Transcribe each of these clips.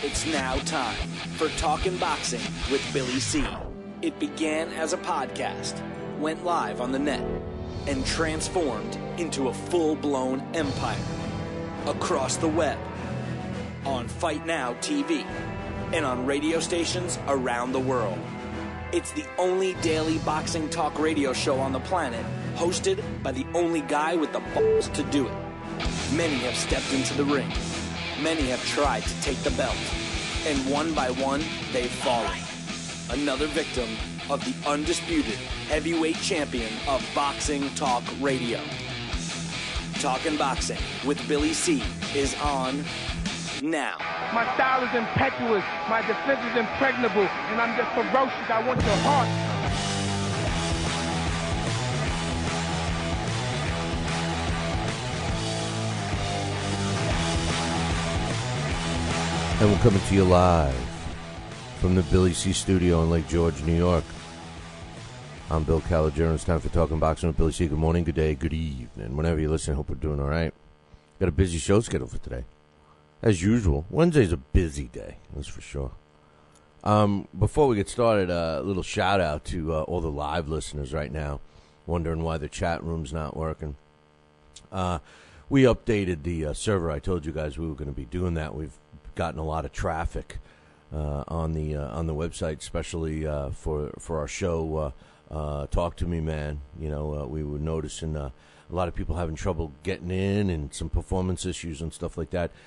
It's now time for Talkin' Boxing with Billy C. It began as a podcast, went live on the net, and transformed into a full-blown empire. Across the web, on Fight Now TV, and on radio stations around the world. It's the only daily boxing talk radio show on the planet, hosted by the only guy with the balls to do it. Many have stepped into the ring. Many have tried to take the belt. And one by one, they've fallen. Another victim of the undisputed heavyweight champion of boxing talk radio. Talkin' Boxing with Billy C is on now. My style is impetuous, my defense is impregnable, and I'm just ferocious. I want your heart. And we're coming to you live from the Billy C studio in Lake George, New York. I'm Bill Calogero. It's time for Talking Boxing with Billy C. Good morning, good day, good evening. Whenever you listen, hope we're doing all right. Got a busy show scheduled for today. As usual, Wednesday's a busy day, that's for sure. Before we get started, a little shout out to all the live listeners right now, wondering why the chat room's not working. We updated the server. I told you guys we were going to be doing that. We've gotten a lot of traffic on the website, especially for our show. Talk to Me, Man. You know, we were noticing a lot of people having trouble getting in and some performance issues and stuff like that.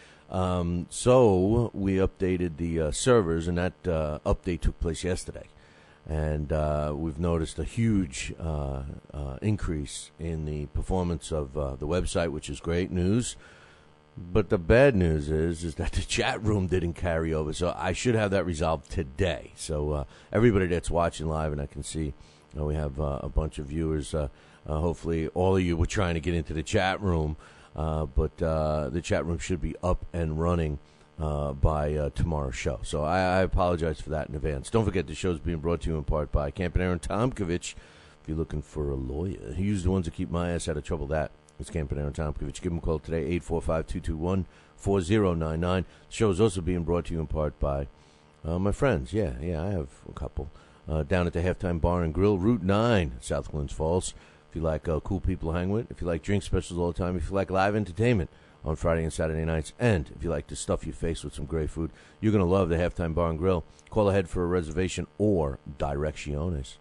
So we updated the servers, and that update took place yesterday. And we've noticed a huge increase in the performance of the website, which is great news. But the bad news is that the chat room didn't carry over. So I should have that resolved today. So everybody that's watching live, and I can see we have a bunch of viewers. Hopefully all of you were trying to get into the chat room. But the chat room should be up and running by tomorrow's show. So I apologize for that in advance. Don't forget the show's being brought to you in part by Camp and Aaron Tomkovich. If you're looking for a lawyer, he's the ones that keep my ass out of trouble. That is Camp and Aaron Tomkovich. Give him a call today, 845-221-4099. The show is also being brought to you in part by my friends. Yeah, I have a couple. Down at the Halftime Bar and Grill, Route 9, South Glens Falls. If you like cool people to hang with, if you like drink specials all the time, if you like live entertainment on Friday and Saturday nights, and if you like to stuff your face with some great food, you're going to love the Halftime Bar and Grill. Call ahead for a reservation or direcciones.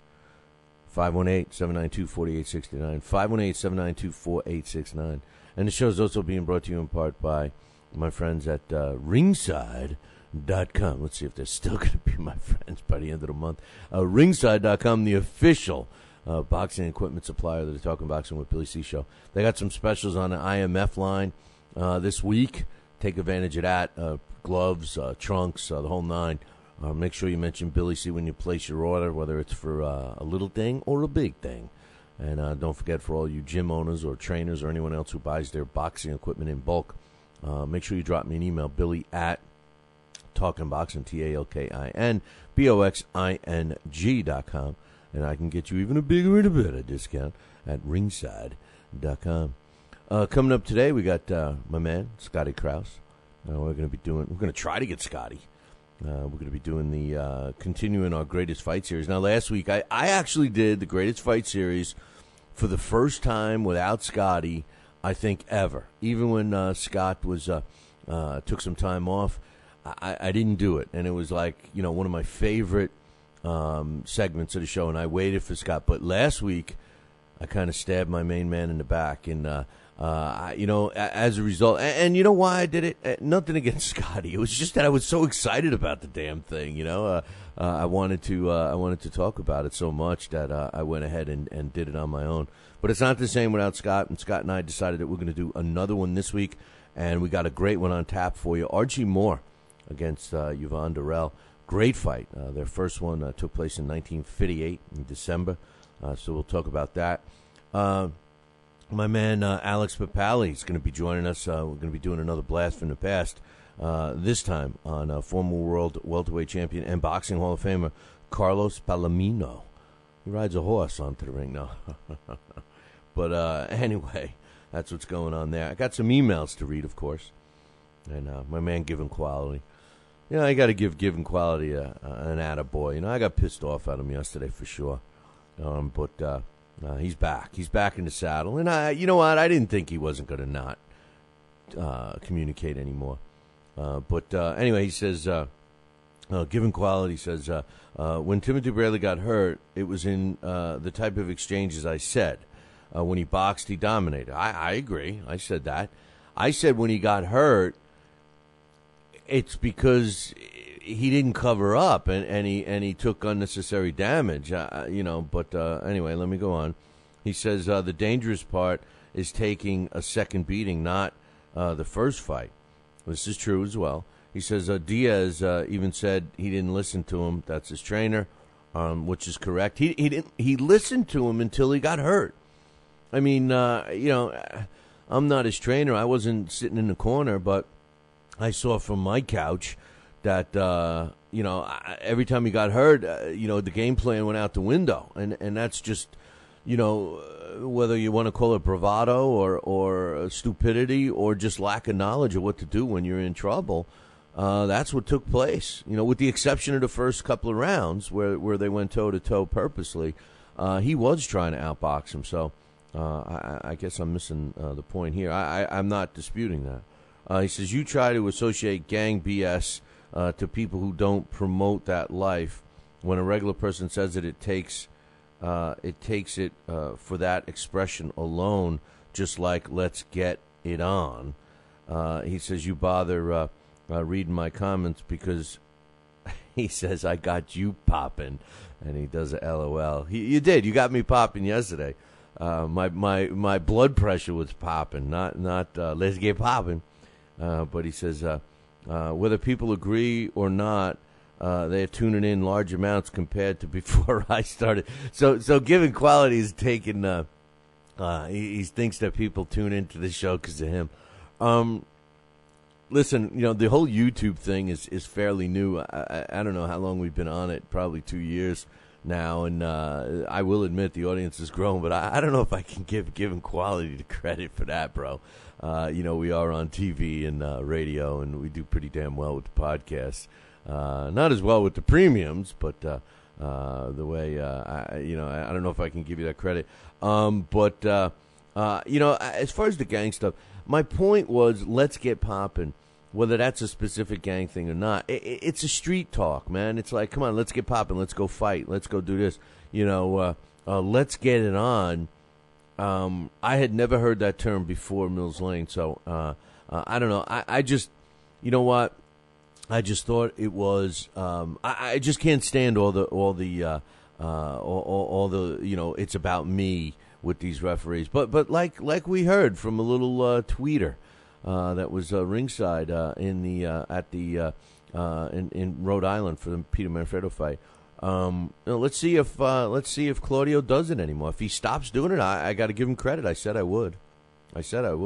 518-792-4869, 518-792-4869. And the show is also being brought to you in part by my friends at ringside.com. Let's see if they're still going to be my friends by the end of the month. Ringside.com, the official boxing equipment supplier that is Talking Boxing with Billy C show. They got some specials on the IMF line this week. Take advantage of that. Gloves, trunks, the whole nine. Make sure you mention Billy C when you place your order, whether it's for a little thing or a big thing. And don't forget, for all you gym owners or trainers or anyone else who buys their boxing equipment in bulk, make sure you drop me an email, Billy at TalkinBoxing, TalkinBoxing.com. And I can get you even a bigger and a better discount at ringside.com. Coming up today, we got my man, Scotty Krause. We're going to try to get Scotty. We're going to be doing the, continuing our Greatest Fight Series. Now, last week, I actually did the Greatest Fight Series for the first time without Scotty, I think, ever. Even when Scott was took some time off, I didn't do it. And it was like, one of my favorite segments of the show, and I waited for Scott. But last week, I kind of stabbed my main man in the back, and as a result, and you know why I did it? Nothing against Scotty. It was just that I was so excited about the damn thing. I wanted to talk about it so much that I went ahead and did it on my own. But it's not the same without Scott. And Scott and I decided that we're going to do another one this week, and we got a great one on tap for you. Archie Moore against Yvonne Durrell. Great fight. Their first one took place in 1958 in December. So we'll talk about that. My man Alex Papali is going to be joining us. We're going to be doing another blast from the past. This time on former world welterweight champion and boxing Hall of Famer Carlos Palomino. He rides a horse onto the ring now. But anyway, that's what's going on there. I got some emails to read, of course. And my man Given Quality. I got to give Given Quality an attaboy. I got pissed off at him yesterday for sure. But he's back. He's back in the saddle. And you know what? I didn't think he wasn't going to not communicate anymore. But anyway, he says, Given Quality says, when Timothy Bradley got hurt, it was in the type of exchanges I said. When he boxed, he dominated. I agree. I said that. I said when he got hurt, it's because he didn't cover up and he took unnecessary damage. But anyway, let me go on. He says the dangerous part is taking a second beating, not the first fight. This is true as well. He says Diaz even said he didn't listen to him. That's his trainer, which is correct. He didn't. He listened to him until he got hurt. I mean, I'm not his trainer. I wasn't sitting in the corner, but I saw from my couch that every time he got hurt, the game plan went out the window, and that's just, whether you want to call it bravado or stupidity or just lack of knowledge of what to do when you're in trouble. That's what took place. With the exception of the first couple of rounds where they went toe to toe purposely, he was trying to outbox him. So I guess I'm missing the point here. I'm not disputing that. He says you try to associate gang BS to people who don't promote that life. When a regular person says it takes it for that expression alone, just like let's get it on. He says you bother reading my comments because he says I got you popping, and he does a LOL. You did. You got me popping yesterday. My blood pressure was popping, not let's get popping. But he says whether people agree or not, they're tuning in large amounts compared to before I started. So Given Quality is taking. He thinks that people tune into the show because of him. Listen, the whole YouTube thing is fairly new. I don't know how long we've been on it. Probably 2 years now, and I will admit the audience has grown, but I don't know if I can give Given Quality the credit for that, bro. We are on TV and radio, and we do pretty damn well with the podcasts. Not as well with the premiums, but the way I don't know if I can give you that credit. But as far as the gang stuff, my point was let's get popping. Whether that's a specific gang thing or not, it's a street talk, man. It's like, come on, let's get popping. Let's go fight. Let's go do this. Let's get it on. I had never heard that term before Mills Lane, so I don't know. I just, you know what? I just thought it was. I just can't stand all the it's about me with these referees. But like we heard from a little tweeter. That was ringside in Rhode Island for the Peter Manfredo fight. Let's see if Claudio does it anymore. If he stops doing it, I got to give him credit. I said I would. Yeah.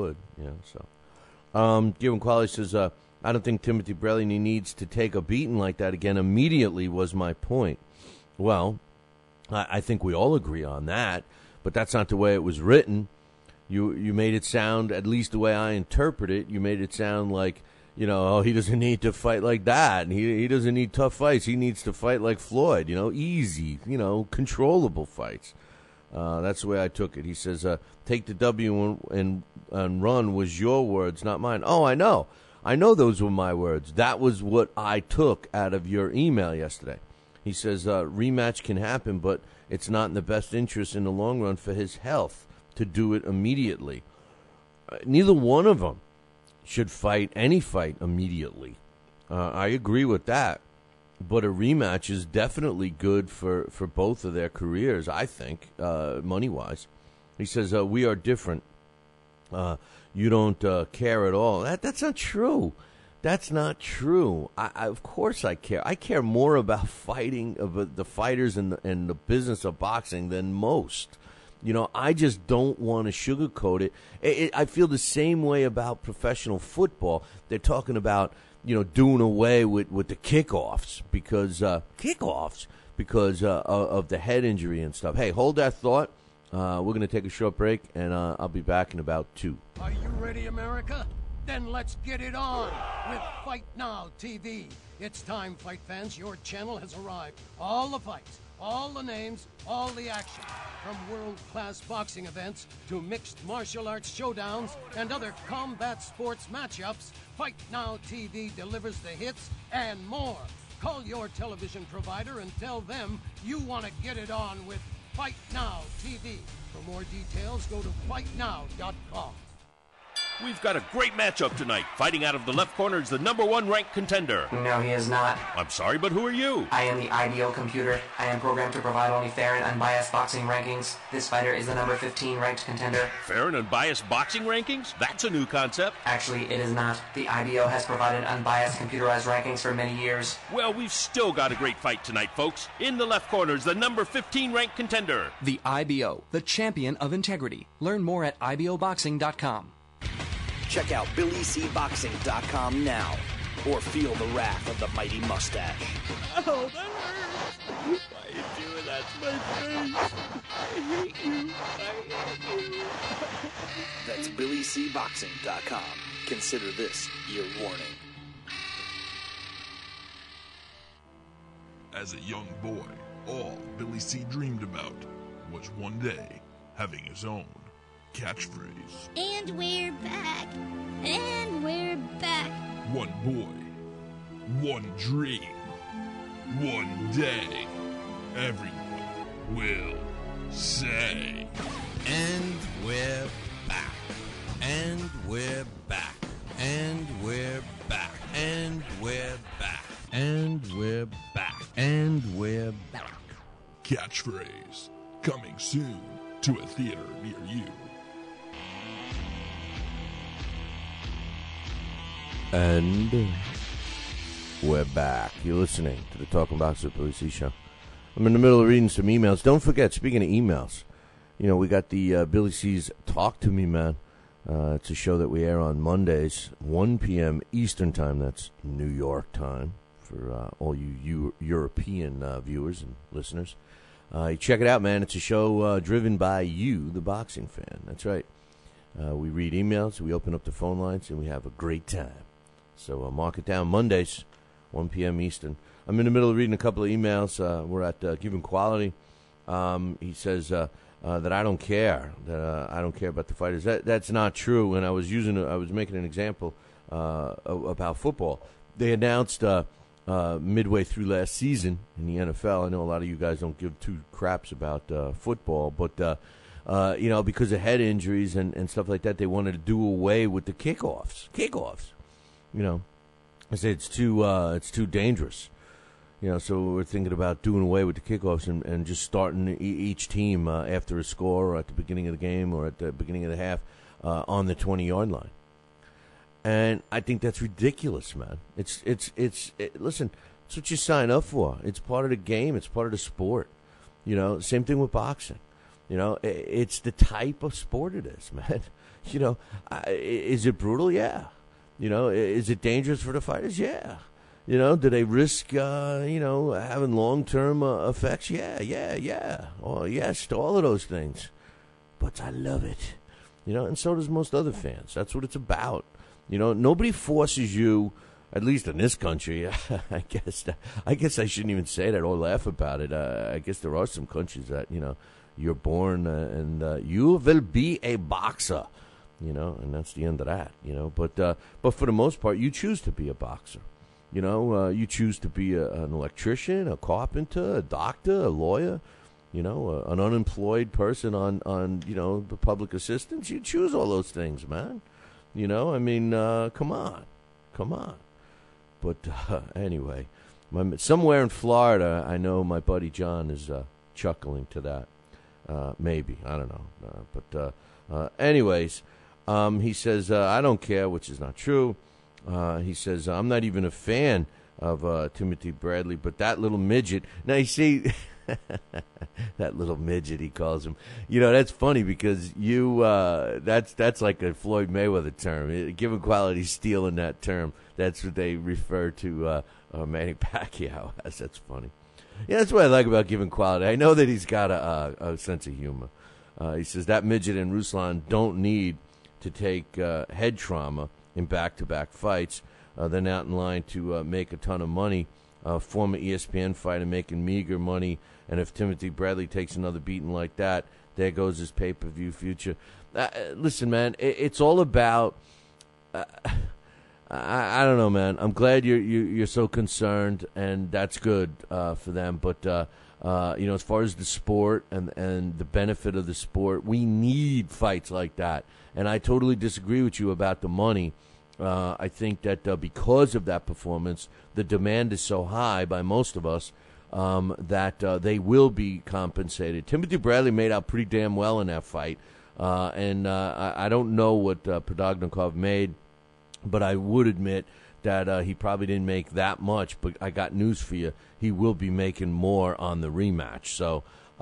So, Given Quality says I don't think Timothy Bradley needs to take a beating like that again immediately. Was my point. Well, I think we all agree on that, but that's not the way it was written. You made it sound, at least the way I interpret it, you made it sound like, he doesn't need to fight like that. And he doesn't need tough fights. He needs to fight like Floyd, easy, controllable fights. That's the way I took it. He says, take the W and run was your words, not mine. Oh, I know. I know those were my words. That was what I took out of your email yesterday. He says, rematch can happen, but it's not in the best interest in the long run for his health to do it immediately. Neither one of them should fight any fight immediately. I agree with that. But a rematch is definitely good for both of their careers, I think, money-wise. He says, we are different. You don't care at all. That's not true. That's not true. Of course I care. I care more about fighting, of the fighters and the business of boxing than most. I just don't want to sugarcoat it. I feel the same way about professional football. They're talking about, doing away with the kickoffs because of the head injury and stuff. Hey, hold that thought. We're going to take a short break, and I'll be back in about 2. Are you ready, America? Then let's get it on with Fight Now TV. It's time, fight fans. Your channel has arrived. All the fights, all the names, all the action. From world-class boxing events to mixed martial arts showdowns and other combat sports matchups, Fight Now TV delivers the hits and more. Call your television provider and tell them you want to get it on with Fight Now TV. For more details, go to fightnow.com. We've got a great matchup tonight. Fighting out of the left corner is the #1 ranked contender. No, he is not. I'm sorry, but who are you? I am the IBO computer. I am programmed to provide only fair and unbiased boxing rankings. This fighter is the number 15 ranked contender. Fair and unbiased boxing rankings? That's a new concept. Actually, it is not. The IBO has provided unbiased computerized rankings for many years. Well, we've still got a great fight tonight, folks. In the left corner is the number 15 ranked contender. The IBO, the champion of integrity. Learn more at IBOBoxing.com. Check out BillyCBoxing.com now, or feel the wrath of the mighty mustache. Oh, that hurts. Why are you doing that to my face? I hate you. I hate you. That's BillyCBoxing.com. Consider this your warning. As a young boy, all Billy C dreamed about was one day having his own catchphrase. And we're back. And we're back. One boy, one dream, one day, everyone will say. And we're back. And we're back. And we're back. And we're back. And we're back. And we're back. Catchphrase coming soon to a theater near you. And we're back. You're listening to the Talking Boxing with Billy C show. I'm in the middle of reading some emails. Don't forget, speaking of emails, you know, we got the Billy C's Talk to Me, Man. It's a show that we air on Mondays, 1 p.m. Eastern Time. That's New York time for all you European viewers and listeners. You check it out, man. It's a show driven by you, the boxing fan. That's right. We read emails, we open up the phone lines, and we have a great time. So mark it down, Mondays, 1 p.m. Eastern. I'm in the middle of reading a couple of emails. We're at Given Quality. He says that I don't care, that I don't care about the fighters. That's not true. And I was making an example about football. They announced midway through last season in the NFL. I know a lot of you guys don't give two craps about football, but you know, because of head injuries and stuff like that, they wanted to do away with the kickoffs. You know, I say it's too dangerous. You know, so we're thinking about doing away with the kickoffs and just starting each team after a score or at the beginning of the game or at the beginning of the half on the 20-yard line. And I think that's ridiculous, man. Listen, it's what you sign up for. It's part of the game. It's part of the sport. You know, same thing with boxing. You know, it's the type of sport it is, man. You know, is it brutal? Yeah. You know, is it dangerous for the fighters? Yeah. You know, do they risk, having long-term effects? Yeah. Oh, yes, to all of those things. But I love it. You know, and so does most other fans. That's what it's about. You know, nobody forces you, at least in this country. I guess I shouldn't even say that or laugh about it. I guess there are some countries that, you know, you're born and you will be a boxer, you know, and that's the end of that, you know. But for the most part, you choose to be a boxer. You know, you choose to be an electrician, a carpenter, a doctor, a lawyer, you know, an unemployed person on you know, the public assistance. You choose all those things, man. You know, I mean, come on. But anyway, somewhere in Florida, I know my buddy John is chuckling to that. Maybe, I don't know. But anyways, he says, I don't care, which is not true. He says, I'm not even a fan of Timothy Bradley, but that little midget. Now, you see, that little midget, he calls him. You know, that's funny because that's like a Floyd Mayweather term. Given Quality stealing that term. That's what they refer to Manny Pacquiao as. That's funny. Yeah, that's what I like about Given Quality. I know that he's got a sense of humor. He says that midget and Ruslan don't need to take head trauma in back-to-back fights. They're not in line to make a ton of money. Former ESPN fighter making meager money, and if Timothy Bradley takes another beating like that, there goes his pay-per-view future. Listen, man, it's all about. I don't know, man. I'm glad you're so concerned, and that's good for them. But as far as the sport and the benefit of the sport, we need fights like that. And I totally disagree with you about the money. I think that because of that performance, the demand is so high by most of us that they will be compensated. Timothy Bradley made out pretty damn well in that fight. And I don't know what Podognikov made, but I would admit that he probably didn't make that much. But I got news for you. He will be making more on the rematch. So,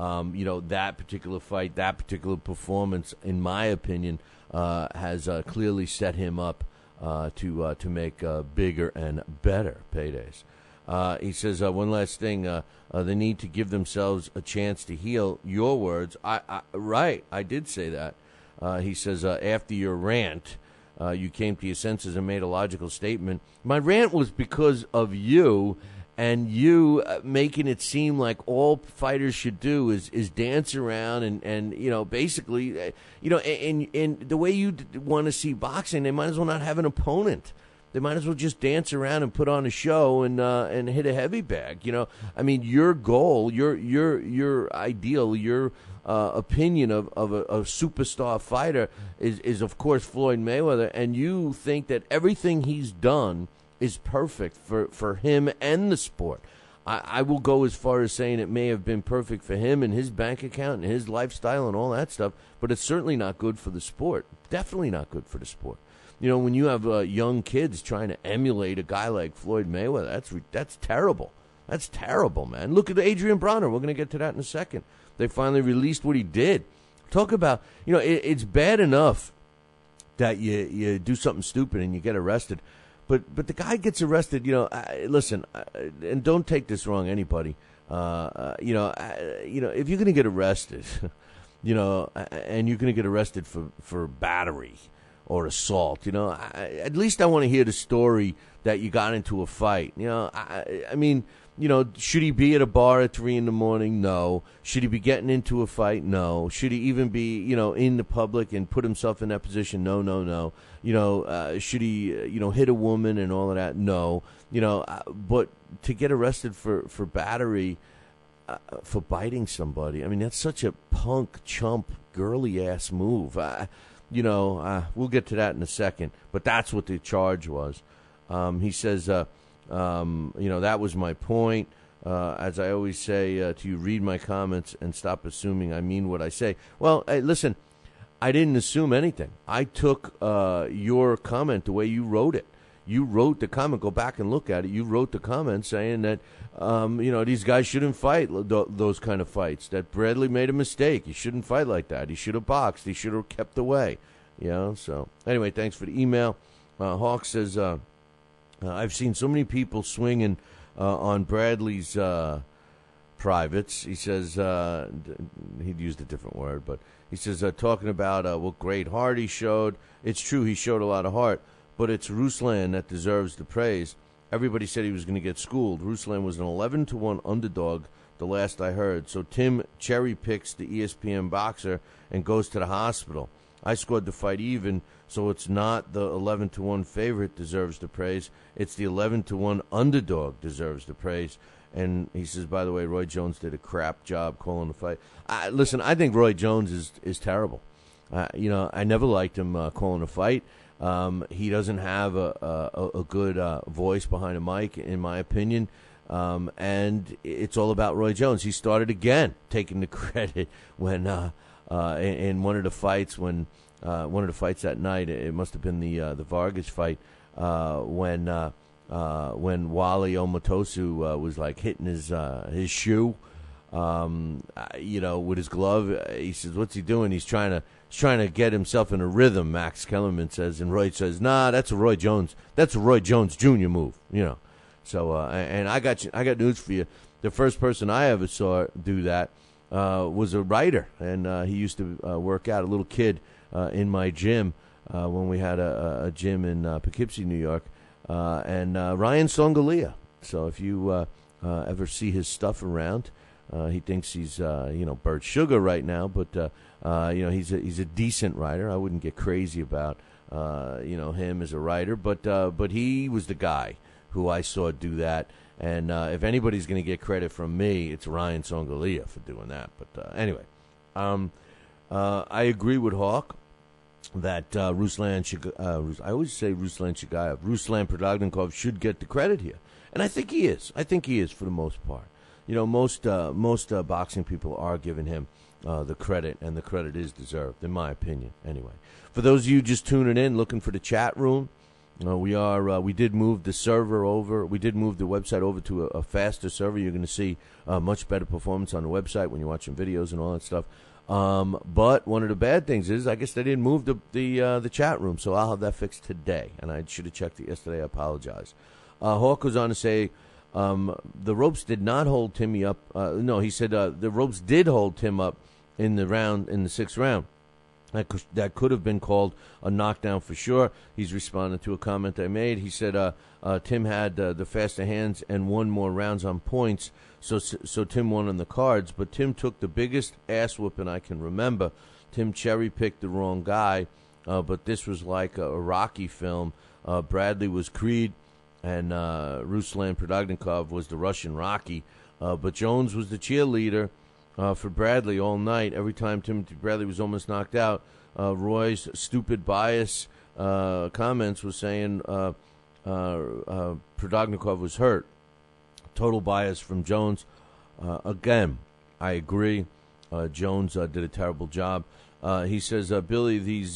that particular fight, that particular performance, in my opinion, has clearly set him up to make bigger and better paydays. He says, one last thing, the need to give themselves a chance to heal. Your words. Right, I did say that. He says, after your rant, you came to your senses and made a logical statement. My rant was because of you, and you making it seem like all fighters should do is dance around and basically, and the way you want to see boxing, they might as well not have an opponent. They might as well just dance around and put on a show and hit a heavy bag. I mean, your goal, your ideal, your opinion of a superstar fighter is of course Floyd Mayweather, and you think that everything he's done is perfect for him and the sport. I will go as far as saying it may have been perfect for him and his bank account and his lifestyle and all that stuff, but it's certainly not good for the sport. Definitely not good for the sport. When you have young kids trying to emulate a guy like Floyd Mayweather, that's terrible. That's terrible, man. Look at Adrien Broner. We're going to get to that in a second. They finally released what he did. Talk about, it's bad enough that you do something stupid and you get arrested. But the guy gets arrested, listen, and don't take this wrong, anybody. If you're going to get arrested, and you're going to get arrested for battery or assault, at least I want to hear the story that you got into a fight. I mean, should he be at a bar at 3 a.m? No. Should he be getting into a fight? No. Should he even be, in the public and put himself in that position? No. Should he, hit a woman and all of that? No. But to get arrested for battery, for biting somebody, I mean, that's such a punk, chump, girly-ass move. We'll get to that in a second. But that's what the charge was. He says, that was my point. As I always say to you, read my comments and stop assuming I mean what I say. Well, hey, listen, I didn't assume anything. I took your comment the way you wrote it. You wrote the comment. Go back and look at it. You wrote the comment saying that, these guys shouldn't fight those kind of fights, that Bradley made a mistake. He shouldn't fight like that. He should have boxed. He should have kept away. So anyway, thanks for the email. Hawk says, I've seen so many people swinging on Bradley's privates. He says, he'd used a different word, but he says, talking about what great heart he showed. It's true, he showed a lot of heart, but it's Ruslan that deserves the praise. Everybody said he was going to get schooled. Ruslan was an 11-1 underdog, the last I heard. So Tim cherry picks the ESPN boxer and goes to the hospital. I scored the fight even, so it's not the 11-1 favorite deserves the praise. It's the 11-1 underdog deserves the praise. And he says, by the way, Roy Jones did a crap job calling the fight. Listen, I think Roy Jones is terrible. I never liked him calling a fight. He doesn't have a good voice behind a mic, in my opinion. And it's all about Roy Jones. He started again taking the credit when in one of the fights that night, it must have been the Vargas fight, when Wally Omotosu was like hitting his shoe, with his glove. He says, "What's he doing?" He's trying to get himself in a rhythm. Max Kellerman says, and Roy says, "Nah, that's a Roy Jones Jr. move." So and I got news for you. The first person I ever saw do that was a writer, and he used to work out. A little kid in my gym when we had a gym in Poughkeepsie, New York, and Ryan Songalia. So if you ever see his stuff around, he thinks he's Bert Sugar right now, but he's a decent writer. I wouldn't get crazy about him as a writer, but he was the guy who I saw do that. And if anybody's going to get credit from me, it's Ryan Songalia for doing that. But anyway, I agree with Hawk that Ruslan Prudognikov should get the credit here, and I think he is. I think he is for the most part. Most boxing people are giving him the credit, and the credit is deserved, in my opinion. Anyway, for those of you just tuning in, looking for the chat room, we did move the server over. We did move the website over to a faster server. You're going to see much better performance on the website when you're watching videos and all that stuff. But one of the bad things is, I guess they didn't move the chat room, so I'll have that fixed today. And I should have checked it yesterday. I apologize. Hawk goes on to say, the ropes did not hold Timmy up. No, he said the ropes did hold Tim up in the sixth round. That could have been called a knockdown for sure. He's responding to a comment I made. He said Tim had the faster hands and won more rounds on points, so Tim won on the cards. But Tim took the biggest ass whooping I can remember. Tim cherry-picked the wrong guy, but this was like a Rocky film. Bradley was Creed, and Ruslan Prudognikov was the Russian Rocky. But Jones was the cheerleader for Bradley all night. Every time Timothy Bradley was almost knocked out, Roy's stupid bias comments was saying Prudognikov was hurt. Total bias from Jones. Again, I agree. Jones did a terrible job. He says, Billy, these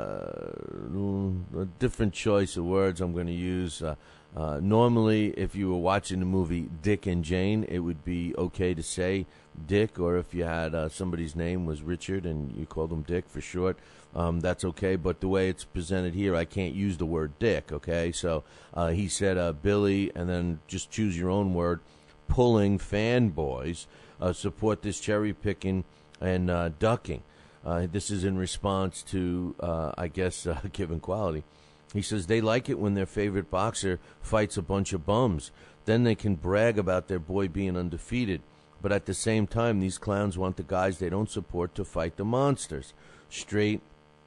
different choice of words I'm going to use. Normally, if you were watching the movie Dick and Jane, it would be okay to say Dick, or if you had somebody's name was Richard and you called him Dick for short, that's okay. But the way it's presented here, I can't use the word Dick, okay? So he said Billy, and then just choose your own word, pulling fanboys, support this cherry-picking and ducking. This is in response to, I guess, given quality. He says they like it when their favorite boxer fights a bunch of bums. Then they can brag about their boy being undefeated. But at the same time, these clowns want the guys they don't support to fight the monsters. Straight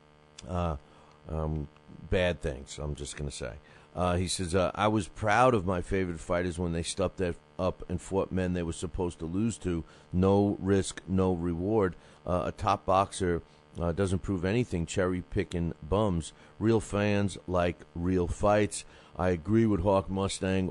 bad things, I'm just going to say. He says, I was proud of my favorite fighters when they stepped up and fought men they were supposed to lose to. No risk, no reward. A top boxer doesn't prove anything, cherry-picking bums. Real fans like real fights. I agree with Hawk Mustang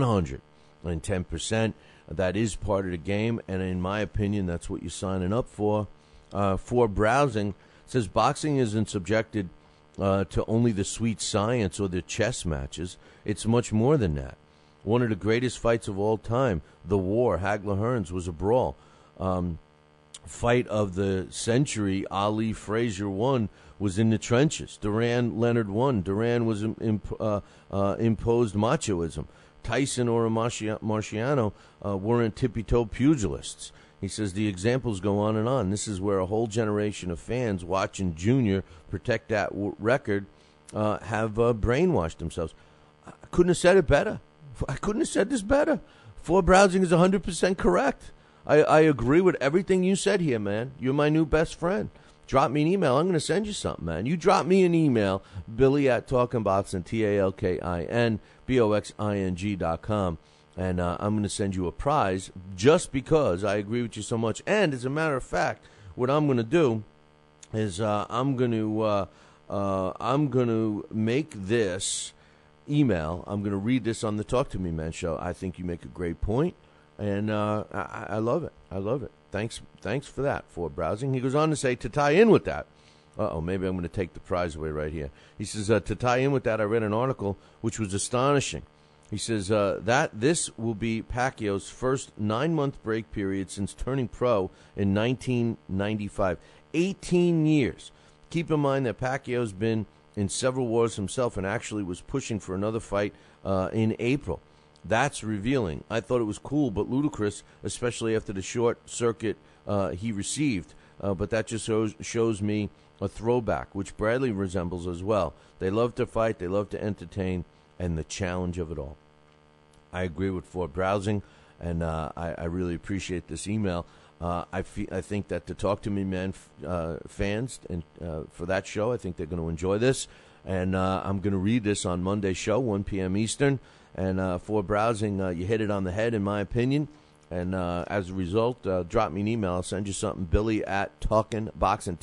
110%. That is part of the game, and in my opinion, that's what you're signing up for. For browsing, says boxing isn't subjected to only the sweet science or the chess matches. It's much more than that. One of the greatest fights of all time, The War, Hagler-Hearns, was a brawl. Fight of the century, Ali-Frazier won, was in the trenches. Duran-Leonard won. Duran was imposed machoism. Tyson or Marciano weren't tippy-toe pugilists. He says the examples go on and on. This is where a whole generation of fans watching Junior protect that record have brainwashed themselves. I couldn't have said it better. I couldn't have said this better. For browsing is 100% correct. I agree with everything you said here, man. You're my new best friend. Drop me an email. I'm going to send you something, man. You drop me an email, Billy at TalkinBoxing, TalkinBoxing.com, and I'm going to send you a prize just because I agree with you so much. And as a matter of fact, what I'm going to do is I'm going to make this email. I'm going to read this on the Talk to Me Man show. I think you make a great point, and I love it. I love it. Thanks for that, for browsing. He goes on to say, to tie in with that, maybe I'm going to take the prize away right here. He says, to tie in with that, I read an article which was astonishing. He says that this will be Pacquiao's first 9-month break period since turning pro in 1995. 18 years. Keep in mind that Pacquiao's been in several wars himself and actually was pushing for another fight in April. That's revealing. I thought it was cool but ludicrous, especially after the short circuit he received. but that just shows me a throwback, which Bradley resembles as well. They love to fight, they love to entertain, and the challenge of it all. I agree with Fort Browsing, and I really appreciate this email. I think that the Talk to Me Man fans and for that show, I think they're going to enjoy this. And I'm going to read this on Monday's show, 1 p.m. Eastern. And for Browsing, you hit it on the head, in my opinion. And as a result, drop me an email. I'll send you something, Billy@TalkinBoxing,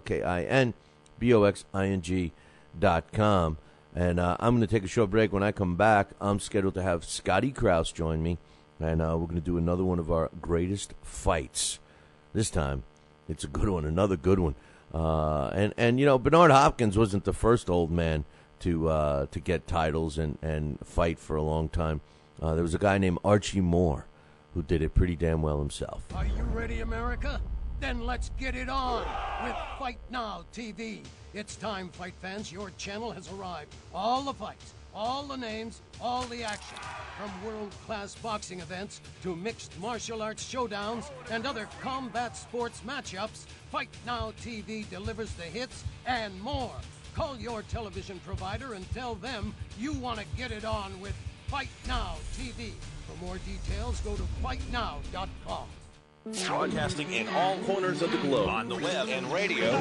TalkinBoxing.com. And I'm going to take a short break. When I come back, I'm scheduled to have Scotty Krause join me. And we're going to do another one of our greatest fights. This time, it's a good one, another good one. And you know, Bernard Hopkins wasn't the first old man to get titles and fight for a long time. There was a guy named Archie Moore who did it pretty damn well himself. Are you ready, America? Then let's get it on with Fight Now TV. It's time, fight fans. Your channel has arrived. All the fights, all the names, all the action. From world-class boxing events to mixed martial arts showdowns and other combat sports matchups, Fight Now TV delivers the hits and more. Call your television provider and tell them you want to get it on with Fight Now TV. For more details, go to fightnow.com. Broadcasting in all corners of the globe, on the web and radio.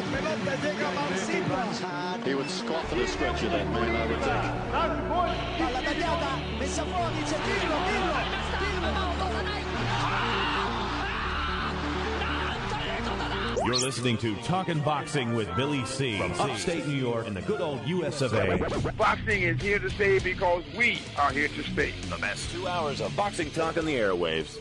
He would scoff at a stretcher, that man, I would think. You're listening to Talkin' Boxing with Billy C. From upstate New York and the good old U.S. of A. Boxing is here to stay because we are here to stay. The best 2 hours of boxing talk on the airwaves.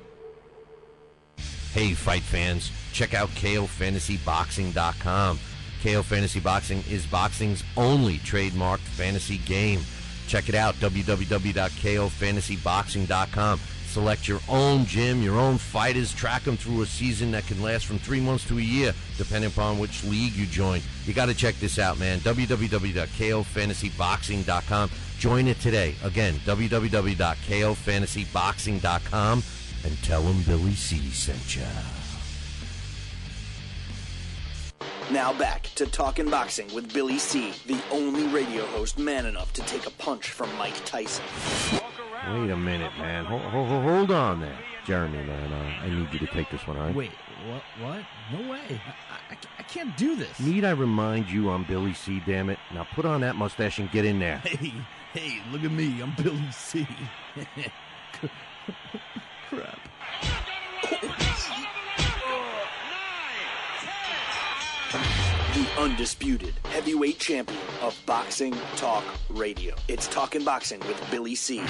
Hey, fight fans, check out KOFantasyBoxing.com. KO Fantasy Boxing is boxing's only trademarked fantasy game. Check it out, www.KOFantasyBoxing.com. Select your own gym, your own fighters, track them through a season that can last from 3 months to a year, depending upon which league you join. You got to check this out, man, www.KOFantasyBoxing.com. Join it today. Again, www.KOFantasyBoxing.com. And tell him Billy C sent ya. Now back to Talkin' Boxing with Billy C, the only radio host man enough to take a punch from Mike Tyson. Wait a minute, man. Hold on there. Jeremy, man, I need you to take this one, all right? Wait, what? No way. I can't do this. Need I remind you I'm Billy C, damn it? Now put on that mustache and get in there. Hey, look at me. I'm Billy C. Crap. The undisputed heavyweight champion of Boxing Talk Radio. It's Talkin' Boxing with Billy C.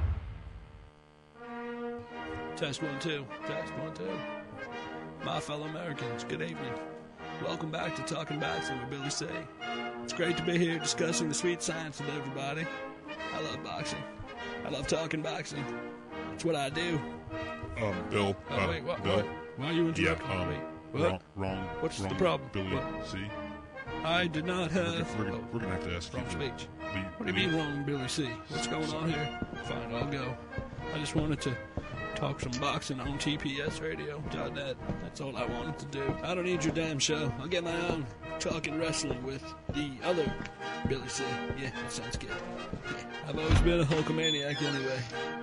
Test 1 2. Test 1 2. My fellow Americans, good evening. Welcome back to Talkin' Boxing with Billy C. It's great to be here discussing the sweet science with everybody. I love boxing. I love talking boxing. It's what I do. Bill. Wait, what? Bill. Why are you interrupting me? What? Wrong. What's the problem? Billy, what? C. I did not have... We're gonna have to ask you. Wrong speech. Leave, What do you mean wrong, Billy C? What's going on here? Fine, I'll go. I just wanted to talk some boxing on TPSradio.net. That's all I wanted to do. I don't need your damn show. I'll get my own talking wrestling with the other Billy C. Yeah, that sounds good. Yeah, I've always been a Hulkamaniac anyway.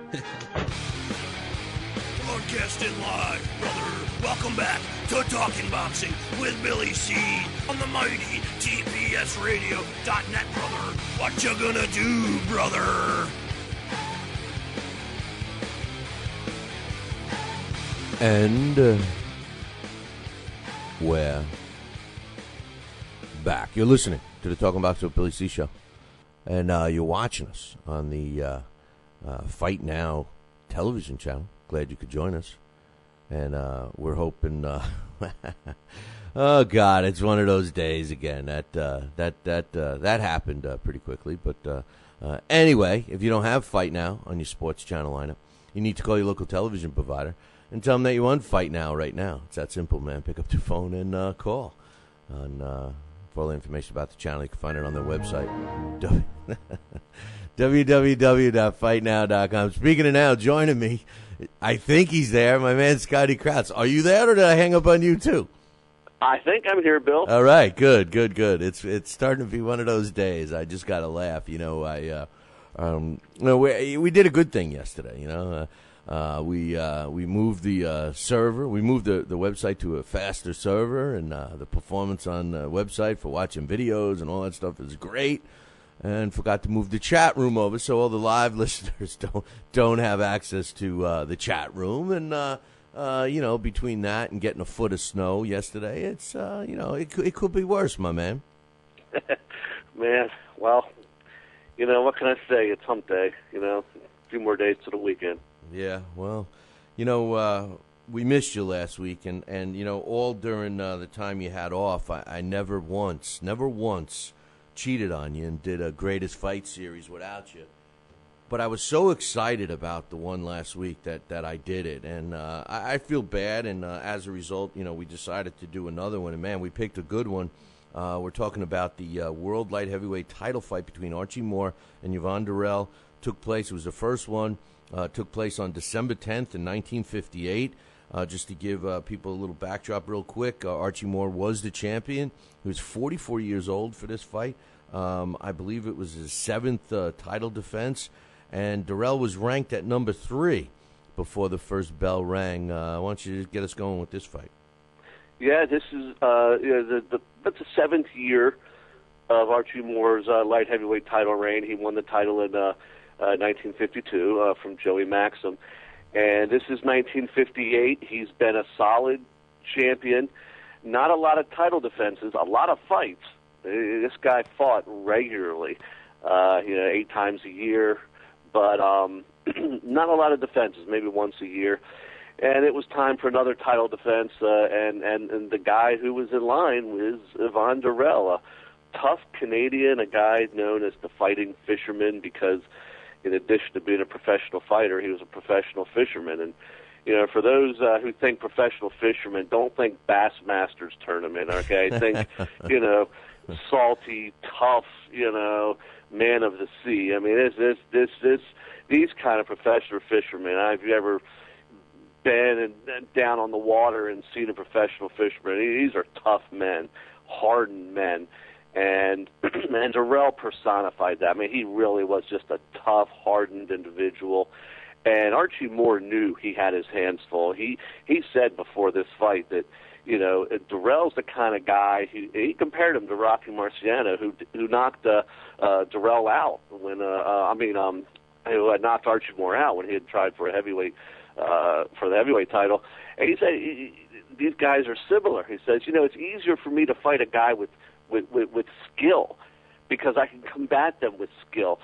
Broadcasting live, brother. Welcome back to Talking Boxing with Billy C on the mighty TPSradio.net, brother. What you gonna do, brother? And we're back. You're listening to the Talking Boxing with Billy C show. And you're watching us on the Fight Now television channel. Glad you could join us. And we're hoping... oh, God, it's one of those days again. That happened pretty quickly. But anyway, if you don't have Fight Now on your sports channel lineup, you need to call your local television provider and tell them that you want Fight Now right now. It's that simple, man. Pick up the phone and call. And for all the information about the channel, you can find it on their website, www.fightnow.com. Speaking of now, joining me, I think he's there, my man Scotty Krause. Are you there, or did I hang up on you, too? I think I'm here, Bill. All right, good. It's starting to be one of those days. I just got to laugh. We did a good thing yesterday. We moved the server. We moved the website to a faster server, and the performance on the website for watching videos and all that stuff is great. And forgot to move the chat room over, so all the live listeners don't have access to the chat room. And between that and getting a foot of snow yesterday, it's it could be worse, my man. Man, well, what can I say? It's hump day. A few more days to the weekend. Yeah, well, we missed you last week, and all during the time you had off, I never once cheated on you and did a greatest fight series without you. But I was so excited about the one last week that I did it, and I feel bad, and as a result, we decided to do another one, and man, we picked a good one. We're talking about the World Light Heavyweight title fight between Archie Moore and Yvonne Durrell. It was the first one. Took place on December 10th in 1958. Just to give people a little backdrop real quick, Archie Moore was the champion. He was 44 years old for this fight. I believe it was his 7th title defense. And Durrell was ranked at number 3 before the first bell rang. Why don't you get us going with this fight? Yeah, this is that's the 7th year of Archie Moore's light heavyweight title reign. He won the title in 1952 from Joey Maxim. And this is 1958. He's been a solid champion. Not a lot of title defenses, a lot of fights. This guy fought regularly, 8 times a year, but not a lot of defenses, maybe once a year. And it was time for another title defense, and the guy who was in line was Yvonne Durrell, a tough Canadian, a guy known as the Fighting Fisherman because in addition to being a professional fighter, he was a professional fisherman. And, for those who think professional fishermen, don't think Bassmasters tournament, okay? Think, salty, tough, man of the sea. I mean, these kind of professional fishermen, have you ever been down on the water and seen a professional fisherman? These are tough men, hardened men. And Durrell personified that. I mean, he really was just a tough, hardened individual. And Archie Moore knew he had his hands full. He said before this fight that, Durrell's the kind of guy, he compared him to Rocky Marciano, who knocked Durrell out when, who had knocked Archie Moore out when he had tried for a heavyweight, for the heavyweight title. And he said, these guys are similar. He says, it's easier for me to fight a guy with skill because I can combat them with skill.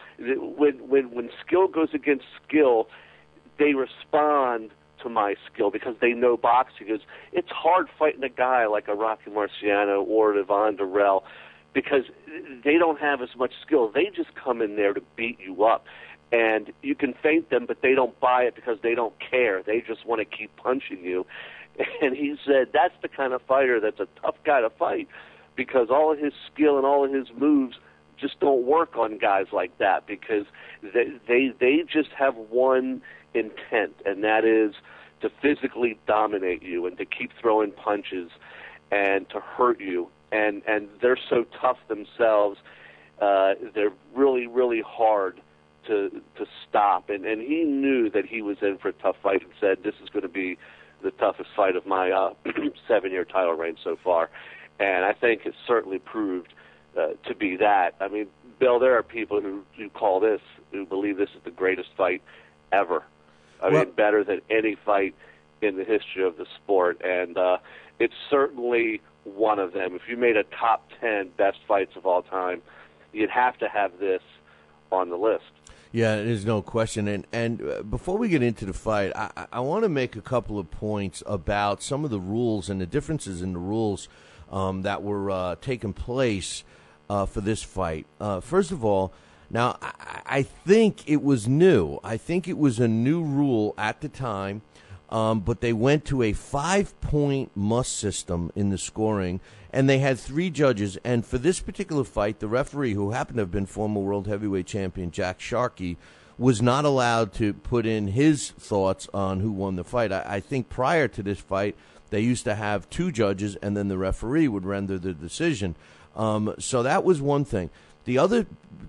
When skill goes against skill, they respond to my skill because they know boxing. It's hard fighting a guy like a Rocky Marciano or Yvonne Durrell because they don't have as much skill. They just come in there to beat you up. And you can feint them, but they don't buy it because they don't care. They just want to keep punching you. And he said that's the kind of fighter that's a tough guy to fight, because all of his skill and all of his moves just don't work on guys like that, because they just have one intent, and that is to physically dominate you and to keep throwing punches and to hurt you. And they're so tough themselves, they're really, really hard to stop. And he knew that he was in for a tough fight and said, this is going to be the toughest fight of my 7-year title reign so far. And I think it certainly proved to be that. I mean, Bill, there are people who believe this is the greatest fight ever. I mean, better than any fight in the history of the sport. And it's certainly one of them. If you made a top 10 best fights of all time, you'd have to have this on the list. Yeah, there's no question. And before we get into the fight, I want to make a couple of points about some of the rules and the differences in the rules that were taking place for this fight. First of all, now I think it was new. I think it was a new rule at the time, but they went to a 5-point must system in the scoring, and they had 3 judges. And for this particular fight, the referee, who happened to have been former world heavyweight champion Jack Sharkey, was not allowed to put in his thoughts on who won the fight. I think prior to this fight, they used to have 2 judges, and then the referee would render the decision. So that was one thing. The other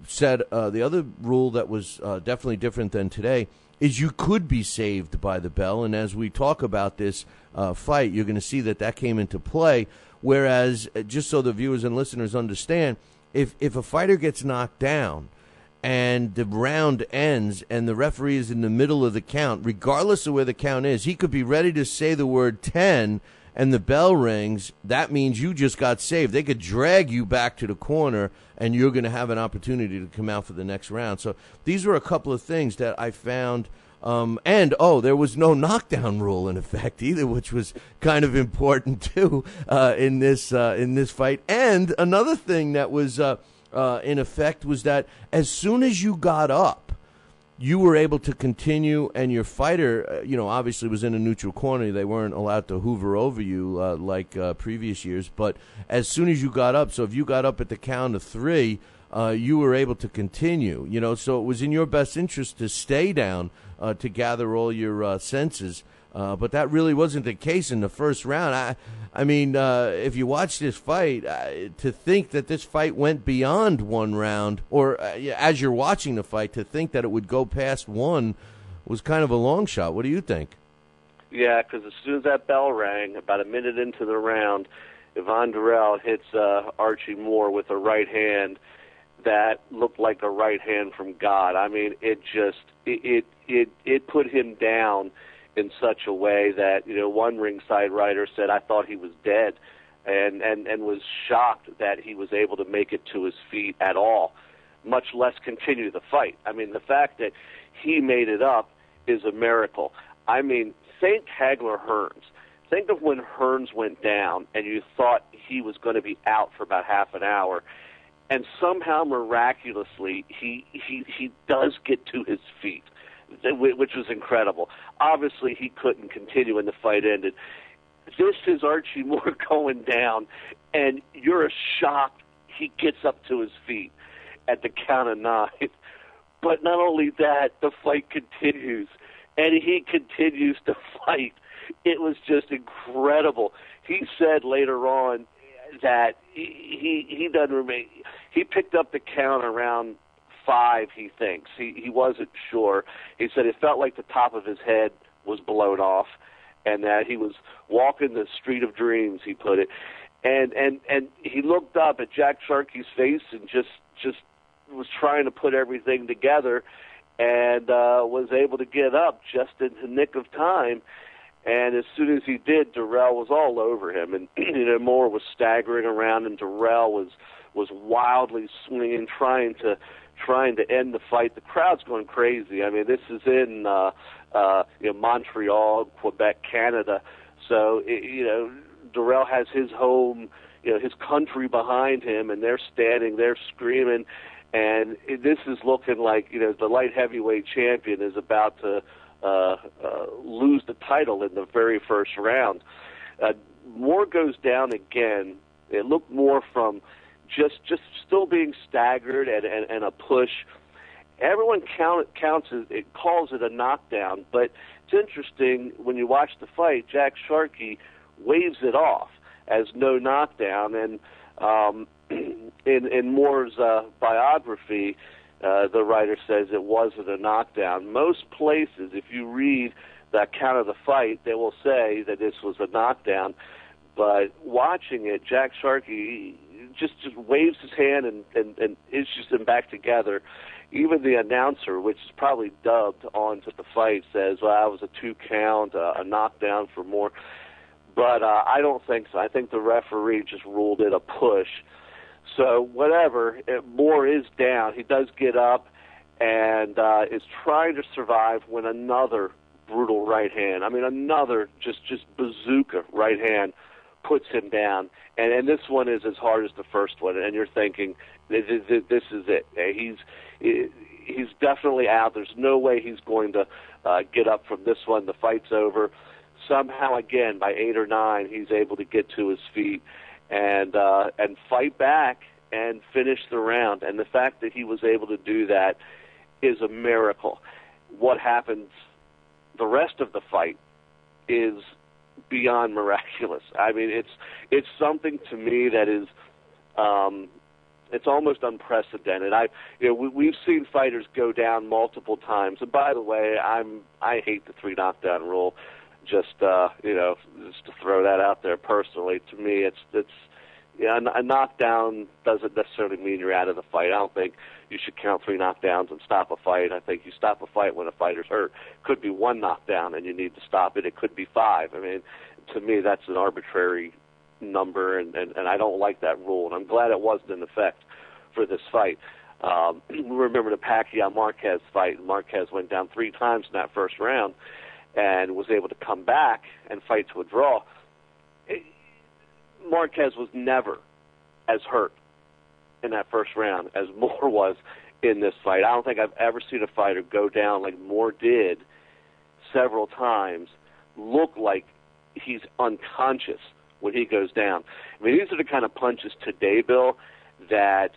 rule that was definitely different than today is you could be saved by the bell, and as we talk about this fight, you're going to see that came into play. Whereas, just so the viewers and listeners understand, if a fighter gets knocked down and the round ends and the referee is in the middle of the count, regardless of where the count is, he could be ready to say the word 10 and the bell rings. That means you just got saved. They could drag you back to the corner and you're going to have an opportunity to come out for the next round. So these were a couple of things that I found. There was no knockdown rule in effect either, which was kind of important too in this fight. And another thing that was in effect was that as soon as you got up, you were able to continue, and your fighter, obviously was in a neutral corner. They weren't allowed to hoover over you like previous years. But as soon as you got up, so if you got up at the count of 3, you were able to continue. So it was in your best interest to stay down to gather all your senses. But that really wasn't the case in the first round. I mean, if you watch this fight, to think that this fight went beyond 1 round, or as you're watching the fight, to think that it would go past 1 was kind of a long shot. What do you think? Yeah, because as soon as that bell rang, about a minute into the round, Yvonne Durrell hits Archie Moore with a right hand that looked like a right hand from God. I mean, it put him down in such a way that, one ringside writer said, I thought he was dead, and was shocked that he was able to make it to his feet at all, much less continue the fight. I mean, the fact that he made it up is a miracle. I mean, think Hagler-Hearns. Think of when Hearns went down and you thought he was going to be out for about half an hour, and somehow miraculously he does get to his feet, which was incredible. Obviously, he couldn't continue when the fight ended. This is Archie Moore going down, and you're shocked he gets up to his feet at the count of 9. But not only that, the fight continues, and he continues to fight. It was just incredible. He said later on that he doesn't remain. He picked up the count around 5, he thinks. He wasn't sure. He said it felt like the top of his head was blown off, and that he was walking the street of dreams, he put it. And he looked up at Jack Sharkey's face and just was trying to put everything together, and was able to get up just in the nick of time. And as soon as he did, Durrell was all over him, and Moore was staggering around, and Durrell was wildly swinging, trying to end the fight. The crowd's going crazy. I mean, this is in Montreal, Quebec, Canada. So Durrell has his home, his country behind him, and they're standing, they're screaming, and this is looking like the light heavyweight champion is about to lose the title in the very first round. Moore goes down again. It looked more from just still being staggered and a push. Everyone calls it a knockdown, but it's interesting when you watch the fight, Jack Sharkey waves it off as no knockdown, and in Moore's biography, the writer says it wasn't a knockdown. Most places, if you read the account of the fight, they will say that this was a knockdown, but watching it, Jack Sharkey just waves his hand and issues them back together. Even the announcer, which is probably dubbed onto the fight, says, well, it was a 2 count, a knockdown for Moore. But I don't think so. I think the referee just ruled it a push. So whatever, Moore is down. He does get up and is trying to survive when another brutal right hand, another just bazooka right hand puts him down. And this one is as hard as the first one. And you're thinking, this is it. He's definitely out. There's no way he's going to get up from this one. The fight's over. Somehow, again, by 8 or 9, he's able to get to his feet and fight back and finish the round. And the fact that he was able to do that is a miracle. What happens the rest of the fight is beyond miraculous. I mean, it's something to me that is it's almost unprecedented. We've seen fighters go down multiple times. And by the way, I hate the 3 knockdown rule. Just to throw that out there personally, to me, a knockdown doesn't necessarily mean you're out of the fight. I don't think you should count 3 knockdowns and stop a fight. I think you stop a fight when a fighter's hurt. Could be 1 knockdown and you need to stop it. It could be 5. I mean, to me, that's an arbitrary number, and I don't like that rule. And I'm glad it wasn't in effect for this fight. We remember the Pacquiao-Marquez fight. Marquez went down 3 times in that first round and was able to come back and fight to a draw. Marquez was never as hurt in that first round as Moore was in this fight. I don't think I've ever seen a fighter go down like Moore did several times, look like he's unconscious when he goes down. I mean, these are the kind of punches today, Bill, that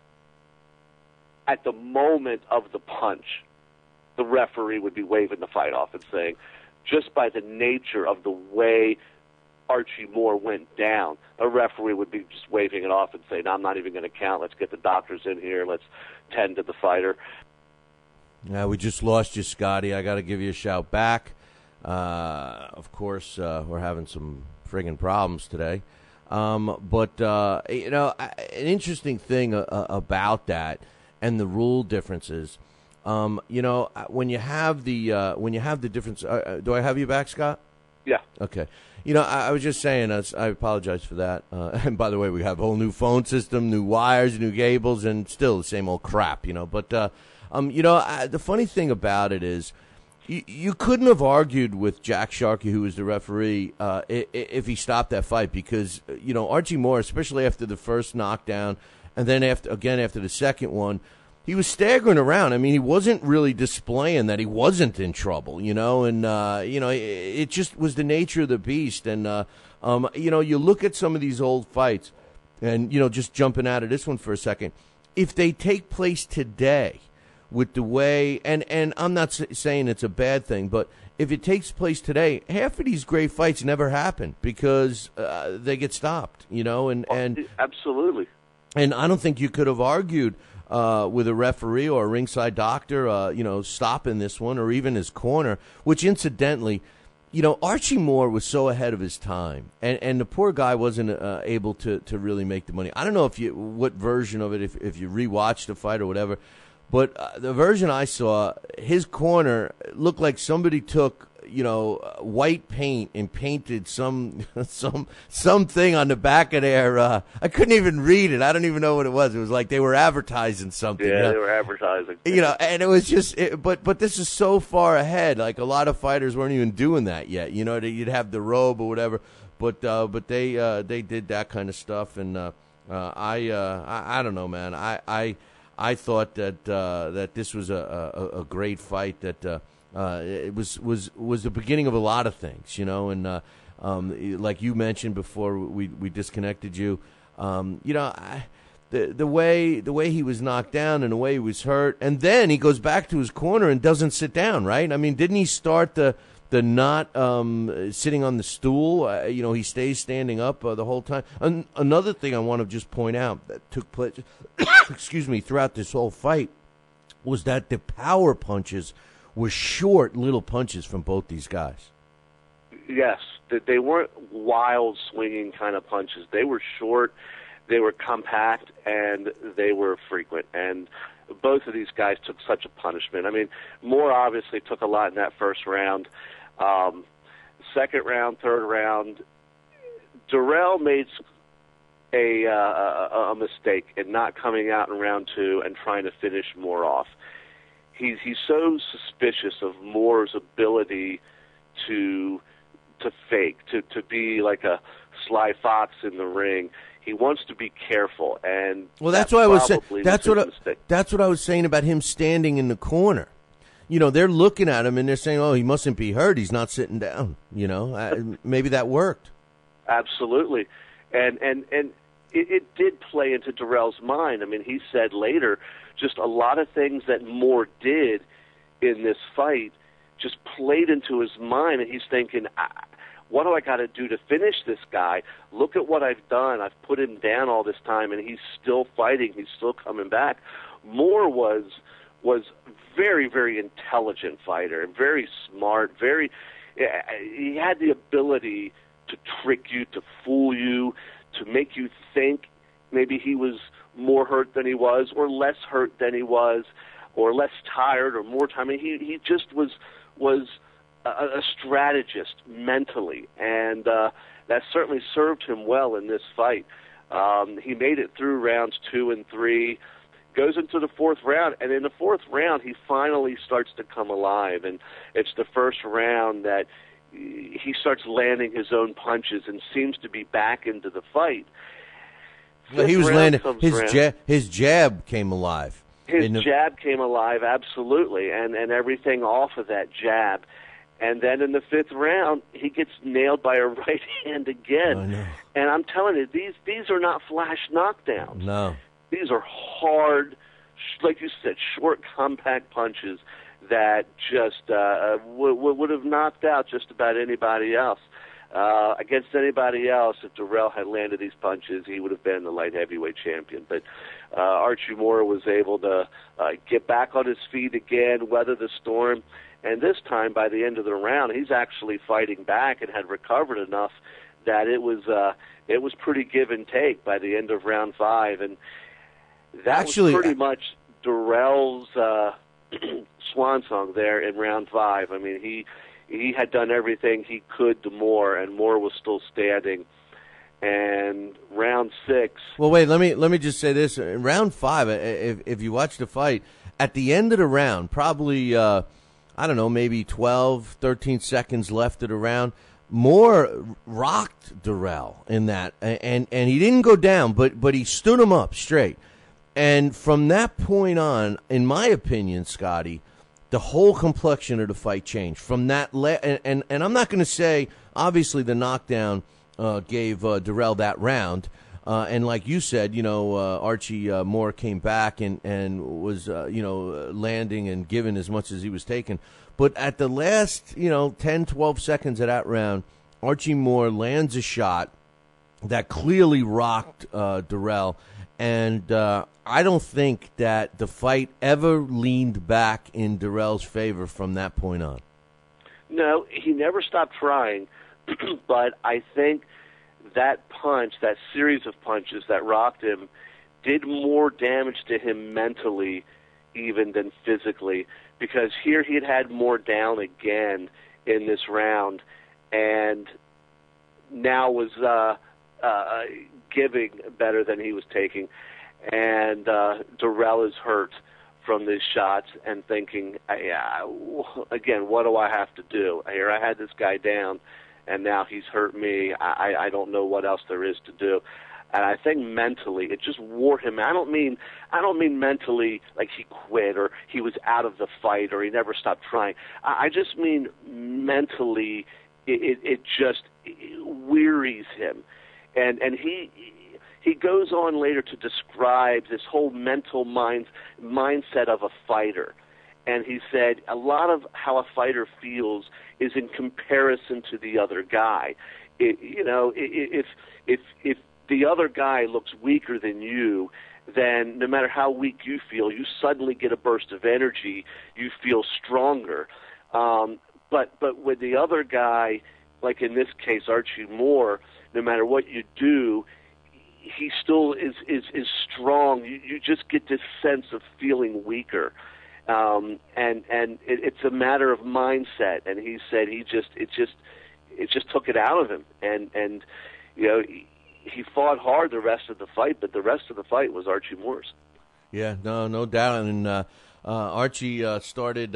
at the moment of the punch, the referee would be waving the fight off and saying, just by the nature of the way Archie Moore went down, a referee would be just waving it off and saying, no, I'm not even going to count. Let's get the doctors in here. Let's tend to the fighter. Yeah, we just lost you, Scotty. I got to give you a shout back. Of course, we're having some friggin' problems today. But an interesting thing about that and the rule differences, when you have the difference, do I have you back, Scott? Yeah. Okay. I was just saying, I apologize for that. And by the way, we have a whole new phone system, new wires, new cables, and still the same old crap, But, the funny thing about it is, you couldn't have argued with Jack Sharkey, who was the referee, if he stopped that fight, because Archie Moore, especially after the first knockdown, and then after the second one, he was staggering around. I mean, he wasn't really displaying that he wasn't in trouble, and it just was the nature of the beast. And you look at some of these old fights, and just jumping out of this one for a second, if they take place today, with the way, and I'm not saying it's a bad thing, but if it takes place today, half of these great fights never happen because they get stopped, and absolutely. And I don't think you could have argued with a referee or a ringside doctor, stopping this one, or even his corner, which incidentally, Archie Moore was so ahead of his time, and the poor guy wasn't able to really make the money. I don't know what version of it, if you rewatched the fight or whatever. But the version I saw, his corner looked like somebody took, white paint and painted some thing on the back of their. I couldn't even read it. I don't even know what it was. It was like they were advertising something. Yeah, they were advertising. And it was just. But this is so far ahead. Like a lot of fighters weren't even doing that yet. You'd have the robe or whatever. But they did that kind of stuff, and I don't know, man. I thought that this was a great fight. That it was the beginning of a lot of things, and like you mentioned before we disconnected you, the way he was knocked down and the way he was hurt, and then he goes back to his corner and doesn't sit down, right? I mean, didn't he start the not sitting on the stool? He stays standing up the whole time. Another thing I want to just point out that took place, excuse me, throughout this whole fight was that the power punches were short little punches from both these guys. Yes, they weren't wild swinging kind of punches. They were short, they were compact, and they were frequent. And both of these guys took such a punishment. I mean, Moore obviously took a lot in that first round. Second round, third round, Durrell made a mistake in not coming out in round 2 and trying to finish Moore off. He's so suspicious of Moore's ability to fake, to be like a sly fox in the ring. He wants to be careful, and that's what I was saying. That's what I was saying about him standing in the corner. They're looking at him and they're saying, "Oh, he mustn't be hurt. He's not sitting down." Maybe that worked. Absolutely, and it did play into Dirrell's mind. I mean, he said later, just a lot of things that Moore did in this fight just played into his mind, and he's thinking, what do I got to do to finish this guy? Look at what I've done. I've put him down all this time, and he's still fighting. He's still coming back. Moore was very, very intelligent fighter, very smart, he had the ability to trick you, to fool you, to make you think maybe he was more hurt than he was, or less hurt than he was, or less tired, or more time. I mean, he just was a strategist mentally, and that certainly served him well in this fight. He made it through rounds 2 and 3, goes into the 4th round, and in the 4th round, he finally starts to come alive, and it's the first round that he starts landing his own punches and seems to be back into the fight. Well, he was landing his jab came alive. His jab came alive, absolutely, and everything off of that jab. And then in the 5th round, he gets nailed by a right hand again. I know. And I'm telling you, these are not flash knockdowns. No. These are hard, like you said, short, compact punches that just would have knocked out just about anybody else. Against anybody else, if Dirrell had landed these punches, he would have been the light heavyweight champion. But Archie Moore was able to get back on his feet again, weather the storm, and this time, by the end of the round, he's actually fighting back and had recovered enough that it was pretty give and take by the end of round 5, and that was pretty much Dirrell's swan song there in round 5. I mean, he had done everything he could to Moore, and Moore was still standing. And round 6. Well, wait. Let me just say this: in round 5, if you watch the fight, at the end of the round, probably I don't know, maybe 12, 13 seconds left of the round, Moore rocked Dirrell in that, and he didn't go down, but he stood him up straight. And from that point on, in my opinion, Scotty, the whole complexion of the fight changed. From that, and I'm not going to say, obviously, the knockdown gave Dirrell that round. And like you said, Archie Moore came back and was, landing and giving as much as he was taking. But at the last, 10, 12 seconds of that round, Archie Moore lands a shot that clearly rocked Dirrell. And I don't think that the fight ever leaned back in Dirrell's favor from that point on. No, he never stopped trying. But I think that punch, that series of punches that rocked him, did more damage to him mentally even than physically, because here he had more down again in this round, and now was giving better than he was taking. And Dirrell is hurt from these shots and thinking, again, what do I have to do? Here I had this guy down, and now he's hurt me. I don't know what else there is to do. And I think mentally it just wore him. I don't mean mentally like he quit or he was out of the fight or he never stopped trying. I just mean mentally it just wearies him. And he goes on later to describe this whole mental mindset of a fighter. And he said a lot of how a fighter feels is in comparison to the other guy. If the other guy looks weaker than you, then no matter how weak you feel, you suddenly get a burst of energy. You feel stronger. But with the other guy, like in this case Archie Moore, no matter what you do, he still is strong. You just get this sense of feeling weaker. And it's a matter of mindset. And he said it just took it out of him. And he fought hard the rest of the fight, but the rest of the fight was Archie Moore's. Yeah, no doubt. And Archie started,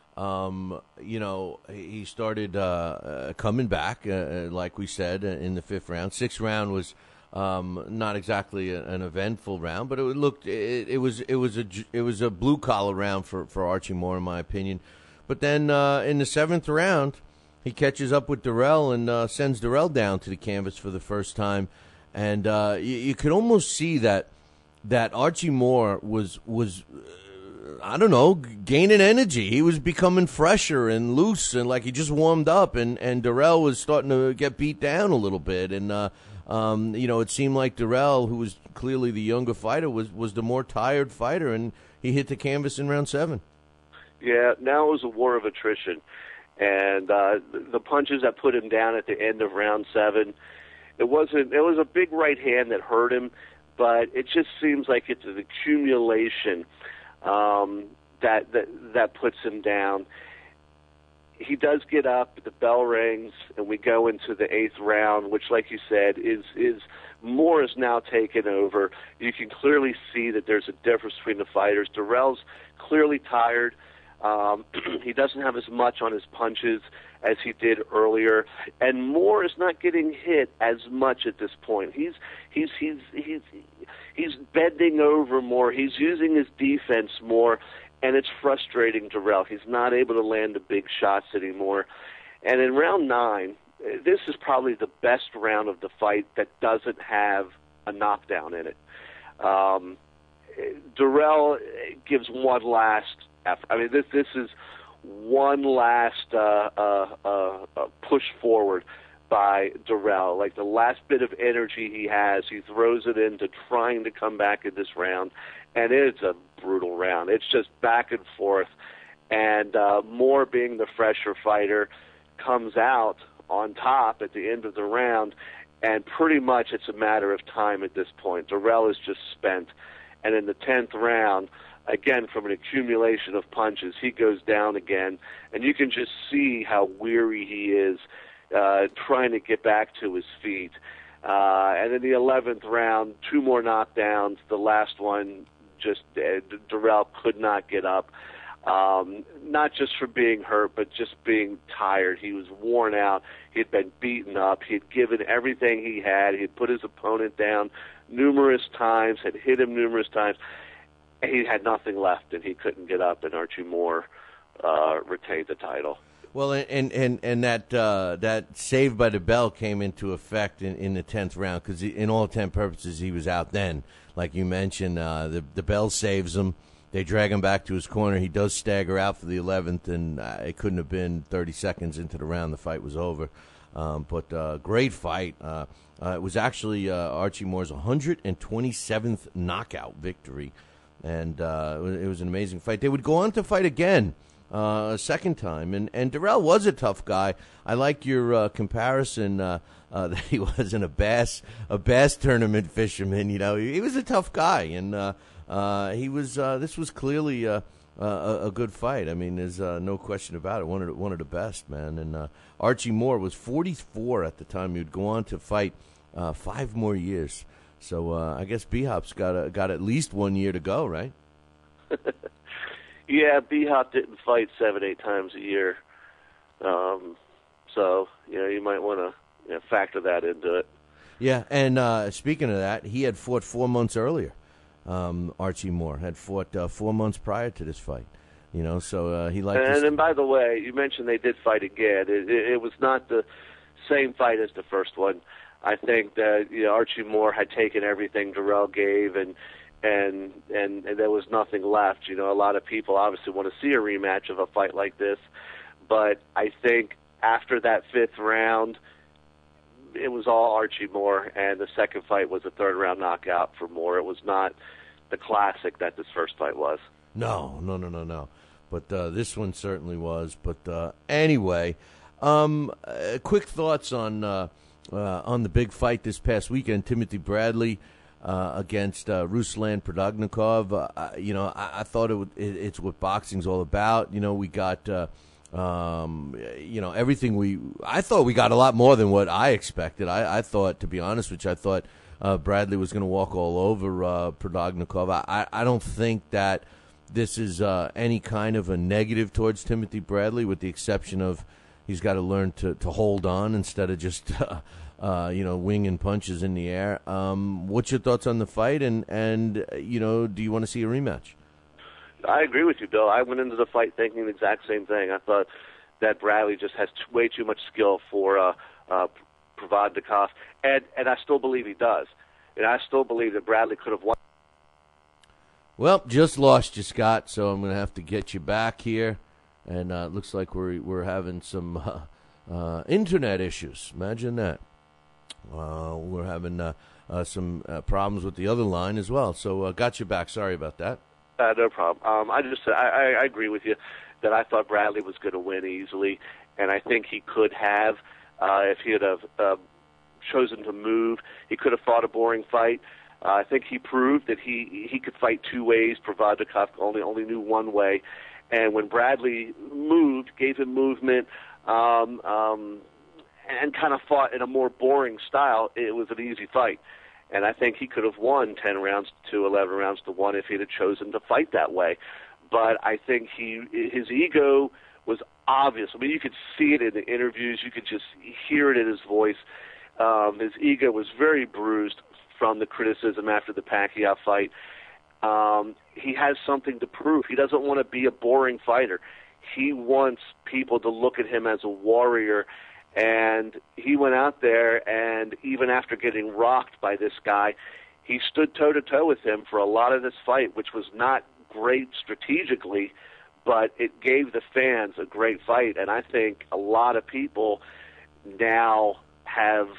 he started coming back, like we said, in the 5th round. 6th round was not exactly an eventful round, but it was a blue collar round for Archie Moore, in my opinion. But then in the 7th round, he catches up with Dirrell and sends Dirrell down to the canvas for the first time. And you could almost see that Archie Moore was I don't know, gaining energy. He was becoming fresher and loose, and like he just warmed up, and Darrell was starting to get beat down a little bit. And, it seemed like Darrell, who was clearly the younger fighter, was the more tired fighter, and he hit the canvas in round 7. Yeah, now it was a war of attrition. And the punches that put him down at the end of round 7, it was a big right hand that hurt him, but it just seems like it's an accumulation that puts him down. He does get up, the bell rings, and we go into the 8th round, which, like you said, is Moore is now taken over. You can clearly see that there's a difference between the fighters. Darrell's clearly tired. He doesn't have as much on his punches as he did earlier, and Moore is not getting hit as much at this point. He's bending over more. He's using his defense more, and it's frustrating Darrell. He's not able to land the big shots anymore. And in round 9, this is probably the best round of the fight that doesn't have a knockdown in it. Darrell gives one last effort. I mean, this is one last push forward by Darrell. Like the last bit of energy he has, he throws it into trying to come back in this round, and it's a brutal round. It's just back and forth, and Moore, being the fresher fighter, comes out on top at the end of the round, and pretty much it's a matter of time at this point. Darrell is just spent, and in the 10th round, again, from an accumulation of punches, he goes down again, and you can just see how weary he is trying to get back to his feet. And in the 11th round, 2 more knockdowns. The last one, just Darrell could not get up, not just for being hurt, but just being tired. He was worn out. He had been beaten up. He had given everything he had. He had put his opponent down numerous times, had hit him numerous times. He had nothing left, and he couldn't get up, and Archie Moore retained the title. Well, and that save by the bell came into effect in the 10th round, because in all intent purposes he was out then. Like you mentioned, the bell saves him. They drag him back to his corner. He does stagger out for the 11th, and it couldn't have been 30 seconds into the round. The fight was over. But great fight. It was actually Archie Moore's 127th knockout victory. And it was an amazing fight. They would go on to fight again a second time. And Darrell was a tough guy. I like your comparison that he wasn't a bass tournament fisherman. You know, he was a tough guy, and he was. This was clearly a good fight. I mean, there's no question about it. One of the best, man. And Archie Moore was 44 at the time. He would go on to fight 5 more years. So I guess B-Hop's got at least 1 year to go, right? Yeah, B-Hop didn't fight 7-8 times a year. So, you might want to factor that into it. Yeah, and speaking of that, he had fought 4 months earlier. Archie Moore had fought 4 months prior to this fight. So he liked And by the way, you mentioned they did fight again. It was not the same fight as the first one. I think that Archie Moore had taken everything Darrell gave, and there was nothing left. A lot of people obviously want to see a rematch of a fight like this, but I think after that 5th round, it was all Archie Moore, and the second fight was a 3rd round knockout for Moore. It was not the classic that this first fight was. No. But this one certainly was. But anyway, quick thoughts on the big fight this past weekend, Timothy Bradley against Ruslan Prodagnikov. I thought it's what boxing's all about. We got everything I thought we got a lot more than what I expected. I thought, to be honest with you, I thought Bradley was going to walk all over Prodagnikov. I don't think that this is any kind of a negative towards Timothy Bradley, with the exception of he's got to learn to hold on instead of just winging punches in the air. What's your thoughts on the fight, and do you want to see a rematch? I agree with you, Bill. I went into the fight thinking the exact same thing. I thought that Bradley just has way too much skill for Provodnikov, and I still believe he does. And I still believe that Bradley could have won. Well, just lost you, Scott, so I'm going to have to get you back here. And it looks like we're having some internet issues. Imagine that. We're having some problems with the other line as well. So got you back. Sorry about that. No problem. I agree with you that I thought Bradley was going to win easily, and I think he could have if he had chosen to move. He could have fought a boring fight. I think he proved that he could fight two ways. Provodnikov only knew one way, and when Bradley moved, gave him movement, and kind of fought in a more boring style, it was an easy fight. And I think he could have won 10 rounds to 11 rounds to 1 if he'd have chosen to fight that way. But I think his ego was obvious. I mean, you could see it in the interviews. You could just hear it in his voice. His ego was very bruised from the criticism after the Pacquiao fight. He has something to prove. He doesn't want to be a boring fighter. He wants people to look at him as a warrior. And he went out there, and even after getting rocked by this guy, he stood toe-to-toe with him for a lot of this fight, which was not great strategically, but it gave the fans a great fight. And I think a lot of people now have,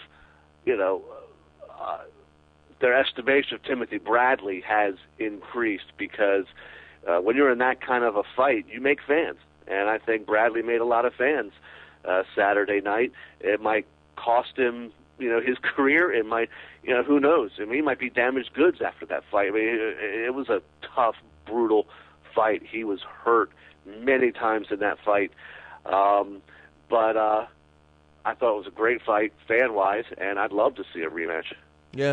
their estimation of Timothy Bradley has increased because when you're in that kind of a fight, you make fans. And I think Bradley made a lot of fans Saturday night. It might cost him, his career. It might, who knows? I mean, he might be damaged goods after that fight. I mean, it was a tough, brutal fight. He was hurt many times in that fight. But I thought it was a great fight fan-wise, and I'd love to see a rematch. Yeah.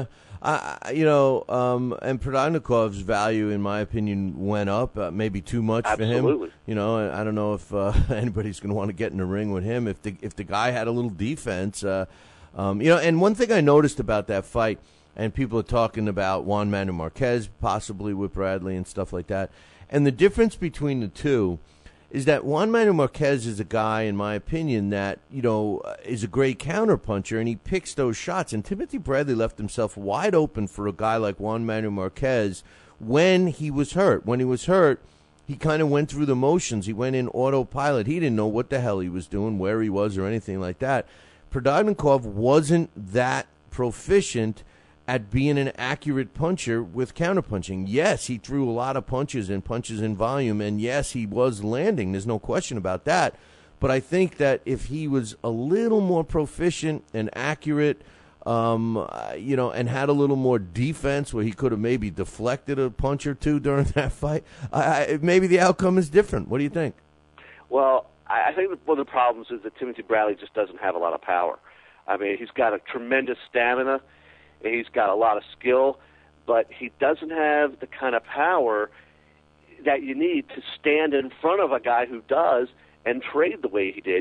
And Provodnikov's value, in my opinion, went up, maybe too much Absolutely. for him. I don't know if anybody's going to want to get in the ring with him. If the guy had a little defense, and one thing I noticed about that fight, and people are talking about Juan Manuel Marquez possibly with Bradley and stuff like that, and the difference between the two is that Juan Manuel Marquez is a guy, in my opinion, that, is a great counterpuncher, and he picks those shots. And Timothy Bradley left himself wide open for a guy like Juan Manuel Marquez when he was hurt. When he was hurt, he kind of went through the motions. He went in autopilot. He didn't know what the hell he was doing, where he was, or anything like that. Provodnikov wasn't that proficient at being an accurate puncher with counterpunching. Yes, he threw a lot of punches in volume, and yes, he was landing. There's no question about that. But I think that if he was a little more proficient and accurate, and had a little more defense where he could have maybe deflected a punch or two during that fight, maybe the outcome is different. What do you think? Well, I think one of the problems is that Timothy Bradley just doesn't have a lot of power. I mean, he's got a tremendous stamina. He's got a lot of skill, but he doesn't have the kind of power that you need to stand in front of a guy who does and trade the way he did.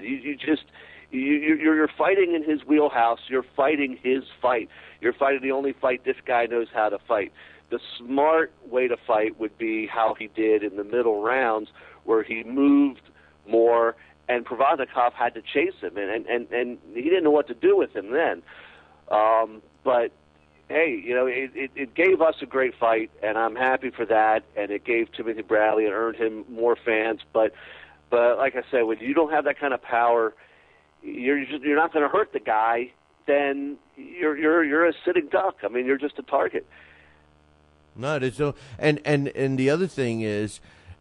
You're fighting in his wheelhouse. You're fighting his fight. You're fighting the only fight this guy knows how to fight. The smart way to fight would be how he did in the middle rounds, where he moved more, and Provodnikov had to chase him, and he didn't know what to do with him then. But hey, it gave us a great fight, and I'm happy for that. And it gave Timothy Bradley and earned him more fans. But like I said, when you don't have that kind of power, you're not going to hurt the guy. Then you're a sitting duck. I mean, you're just a target. No, there's no. And the other thing is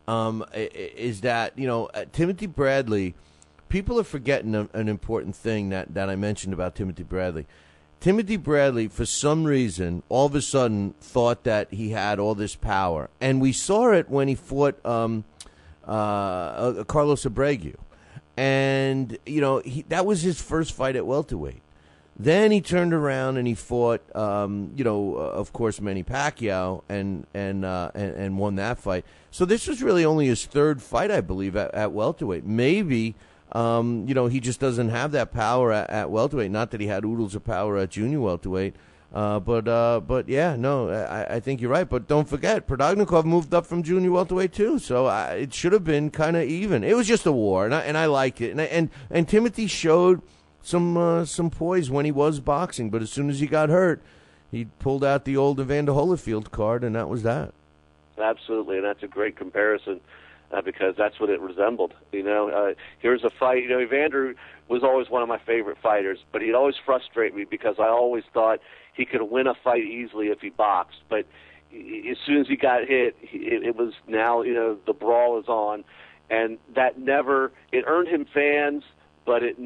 that Timothy Bradley. People are forgetting an important thing that I mentioned about Timothy Bradley. Timothy Bradley, for some reason, all of a sudden thought that he had all this power. And we saw it when he fought Carlos Abreu. And, that was his first fight at welterweight. Then he turned around and he fought, of course, Manny Pacquiao and won that fight. So this was really only his third fight, I believe, at welterweight. Maybe... he just doesn't have that power at welterweight. Not that he had oodles of power at junior welterweight. But yeah, no, I think you're right. But don't forget, Provodnikov moved up from junior welterweight too. So it should have been kind of even. It was just a war, and I liked it. And Timothy showed some poise when he was boxing, but as soon as he got hurt, he pulled out the old Evander Holyfield card, and that was that. Absolutely, and that's a great comparison because that's what it resembled. Here's a fight. Evander was always one of my favorite fighters, but he'd always frustrate me because I always thought he could win a fight easily if he boxed. But as soon as he got hit, it was now, the brawl is on. And that it earned him fans, but it...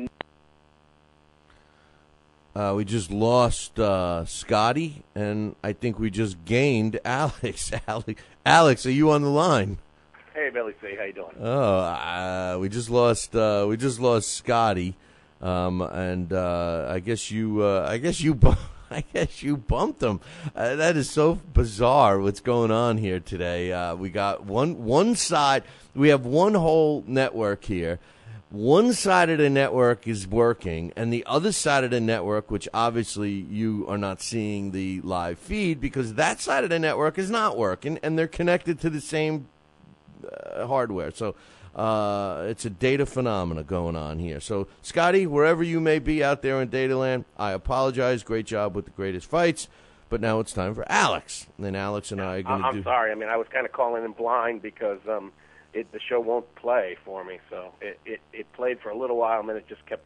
We just lost Scotty, and I think we just gained Alex. Alex, are you on the line? Hey, Billy C, how you doing? Oh, we just lost Scotty, and I guess you bumped him. That is so bizarre. What's going on here today? We got one side. We have one whole network here. One side of the network is working, and the other side of the network, which obviously you are not seeing the live feed because that side of the network is not working, and they're connected to the same hardware. So it's a data phenomena going on here. So, Scotty, wherever you may be out there in Dataland, I apologize. Great job with the greatest fights. But now it's time for Alex. And then Alex and I are going to do... I'm sorry. I was kind of calling in blind because the show won't play for me. So it played for a little while, and then it just kept,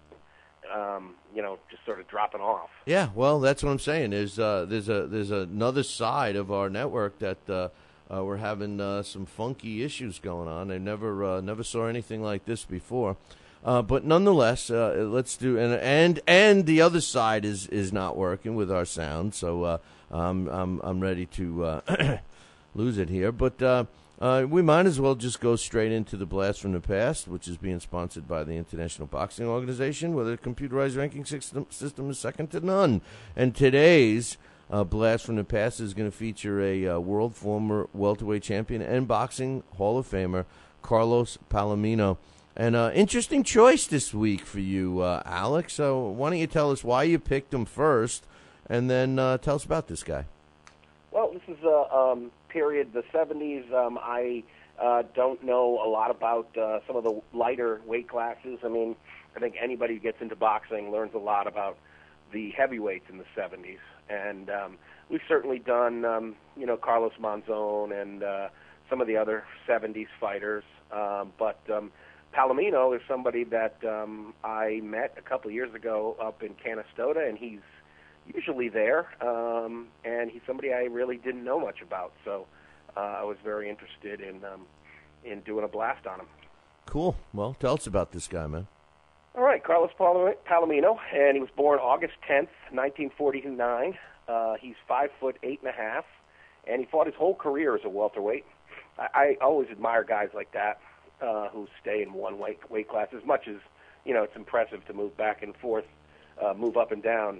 just sort of dropping off. Yeah, well, that's what I'm saying. There's another side of our network that... we're having some funky issues going on. I never saw anything like this before, but nonetheless, let's do and the other side is not working with our sound. So I'm ready to lose it here, but we might as well just go straight into the Blast from the Past, which is being sponsored by the International Boxing Organization, where the computerized ranking system is second to none. And today's Blast from the Past is going to feature a world former welterweight champion and boxing Hall of Famer, Carlos Palomino. And interesting choice this week for you, Alex. So why don't you tell us why you picked him first, and then tell us about this guy. Well, this is a period, the 70s. I don't know a lot about some of the lighter weight classes. I think anybody who gets into boxing learns a lot about the heavyweights in the 70s. And we've certainly done, Carlos Monzon and some of the other 70s fighters. But Palomino is somebody that I met a couple of years ago up in Canastota, and he's usually there. And he's somebody I really didn't know much about. So I was very interested in doing a blast on him. Cool. Well, tell us about this guy, man. All right, Carlos Palomino, and he was born August 10th, 1949. He's 5'8.5", and he fought his whole career as a welterweight. I always admire guys like that who stay in one weight class. As much as it's impressive to move back and forth, move up and down.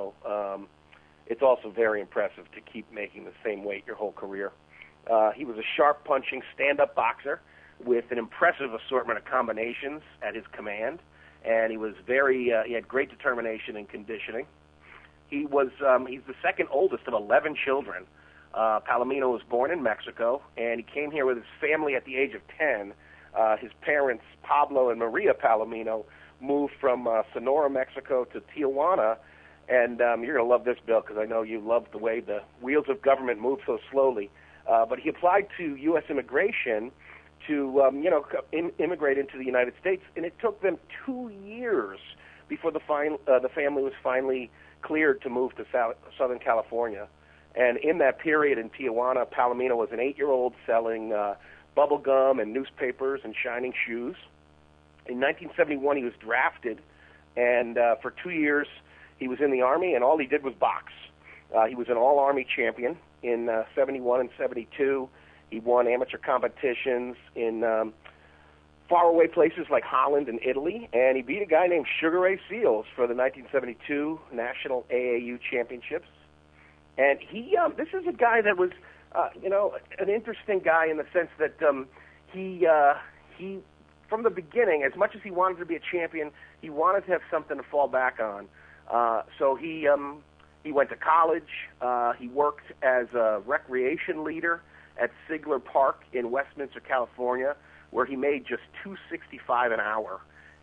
It's also very impressive to keep making the same weight your whole career. He was a sharp punching stand-up boxer with an impressive assortment of combinations at his command. And he was he had great determination and conditioning. He's the second oldest of 11 children. Palomino was born in Mexico, and he came here with his family at the age of 10. His parents, Pablo and Maria Palomino, moved from Sonora, Mexico to Tijuana. And you're going to love this, Bill, because I know you love the way the wheels of government move so slowly. But he applied to U.S. immigration to immigrate into the United States, and it took them 2 years before the family was finally cleared to move to Southern California. And in that period in Tijuana, Palomino was an 8-year-old selling bubble gum and newspapers and shining shoes. In 1971, he was drafted, and for 2 years he was in the Army, and all he did was box. He was an all-Army champion in 71 and 72. He won amateur competitions in faraway places like Holland and Italy, and he beat a guy named Sugar Ray Seals for the 1972 National AAU Championships. And this is a guy that was, an interesting guy in the sense that he, from the beginning, as much as he wanted to be a champion, he wanted to have something to fall back on. So he went to college. He worked as a recreation leader at Sigler Park in Westminster, California, where he made just $2.65 an hour.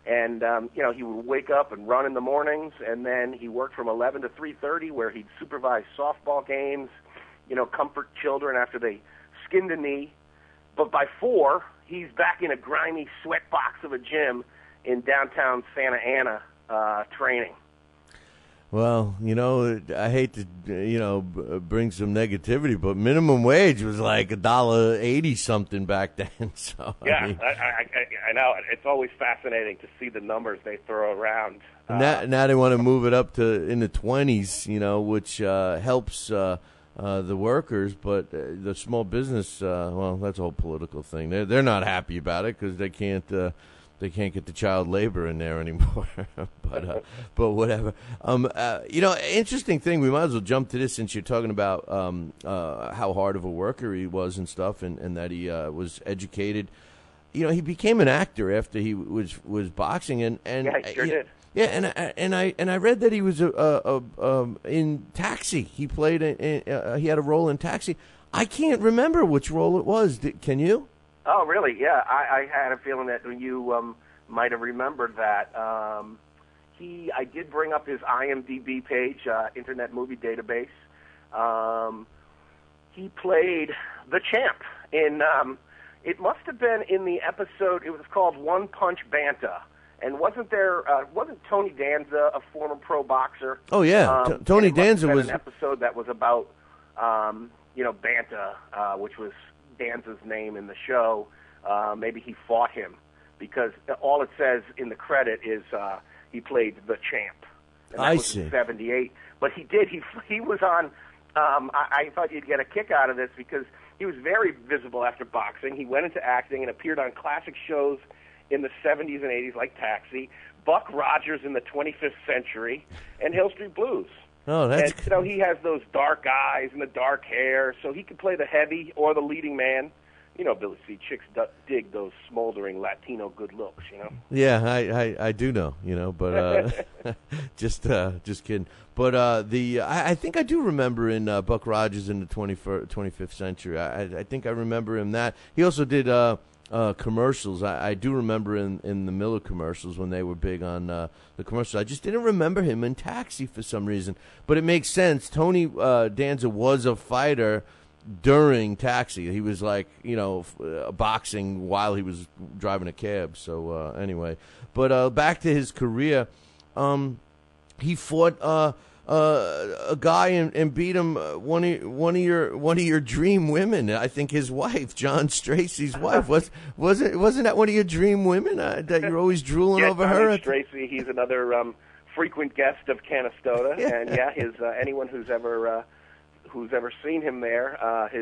And, he would wake up and run in the mornings, and then he worked from 11 to 3:30 where he'd supervise softball games, comfort children after they skinned a knee. But by 4, he's back in a grimy sweatbox of a gym in downtown Santa Ana training. Well, I hate to, bring some negativity, but minimum wage was like $1.80 something back then. So yeah, I know. It's always fascinating to see the numbers they throw around. Now they want to move it up to in the 20s, which helps the workers, but the small business, well, that's a whole political thing. They're not happy about it because they can't get the child labor in there anymore. but whatever. Interesting thing. We might as well jump to this since you're talking about how hard of a worker he was and stuff, and that he was educated. He became an actor after he was boxing, and yeah, he sure did. Yeah, and I read that he was in Taxi. He played he had a role in Taxi. I can't remember which role it was. Can you? Oh, really? Yeah, I had a feeling that you might have remembered that. I did bring up his IMDb page, Internet Movie Database. He played the champ in, it must have been in the episode, it was called One Punch Banta. And wasn't Tony Danza a former pro boxer? Oh, yeah. Tony Danza was an episode that was about, Banta, which was Danza's name in the show. Maybe he fought him because all it says in the credit is he played the champ. And that was in 78. But he did. He was on. I thought you'd get a kick out of this because he was very visible after boxing. He went into acting and appeared on classic shows in the 70s and 80s like Taxi, Buck Rogers in the 25th Century, and Hill Street Blues. Oh, that's... And, he has those dark eyes and the dark hair, so he could play the heavy or the leading man. Billy C. Chicks dig those smoldering Latino good looks, Yeah, I do know, but just kidding. But I think I do remember in Buck Rogers in the 25th Century. I think I remember him that. He also did commercials. I do remember in the Miller commercials when they were big on the commercials. I just didn't remember him in Taxi for some reason. But it makes sense. Tony Danza was a fighter during Taxi. He was like, boxing while he was driving a cab. So anyway, but back to his career, he fought a guy and beat him. One of your dream women. I think his wife, John Stracey's wife, wasn't that one of your dream women that you're always drooling over her? Stracey, he's another frequent guest of Canastota, Yeah. and his anyone who's ever seen him there,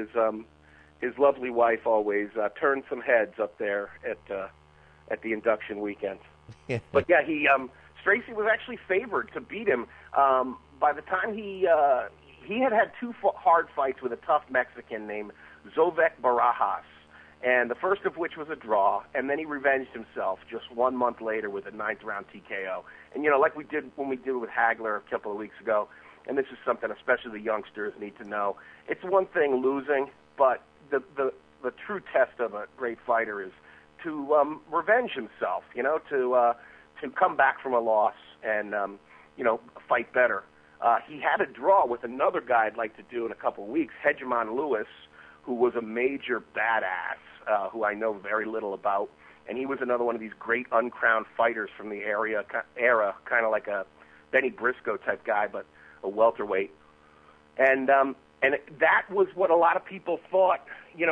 his lovely wife always turns some heads up there at the induction weekend. Yeah. But yeah, Stracey was actually favored to beat him. By the time he had 2 hard fights with a tough Mexican named Zovek Barajas, and the first of which was a draw, and then he revenged himself just 1 month later with a 9th round TKO. And like we did when we did with Hagler a couple of weeks ago, and this is something especially the youngsters need to know. It's one thing losing, but the true test of a great fighter is to revenge himself, to come back from a loss and, fight better. He had a draw with another guy I'd like to do in a couple of weeks, Hegemon Lewis, who was a major badass, who I know very little about. And he was another one of these great uncrowned fighters from the era, kind of like a Benny Briscoe type guy, but a welterweight. And that was what a lot of people thought,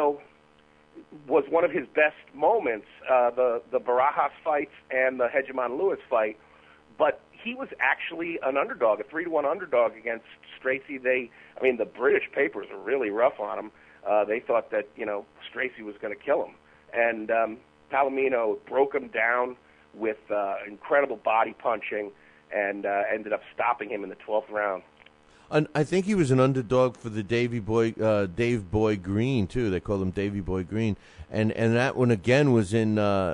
was one of his best moments, the Barajas fights and the Hegemon Lewis fight. But he was actually an underdog, a 3-1 underdog against Stracey. The British papers were really rough on him. They thought that, Stracey was going to kill him. And Palomino broke him down with incredible body punching and ended up stopping him in the 12th round. I think he was an underdog for the Dave Boy Green too. They called him Davey Boy Green, and that one again was in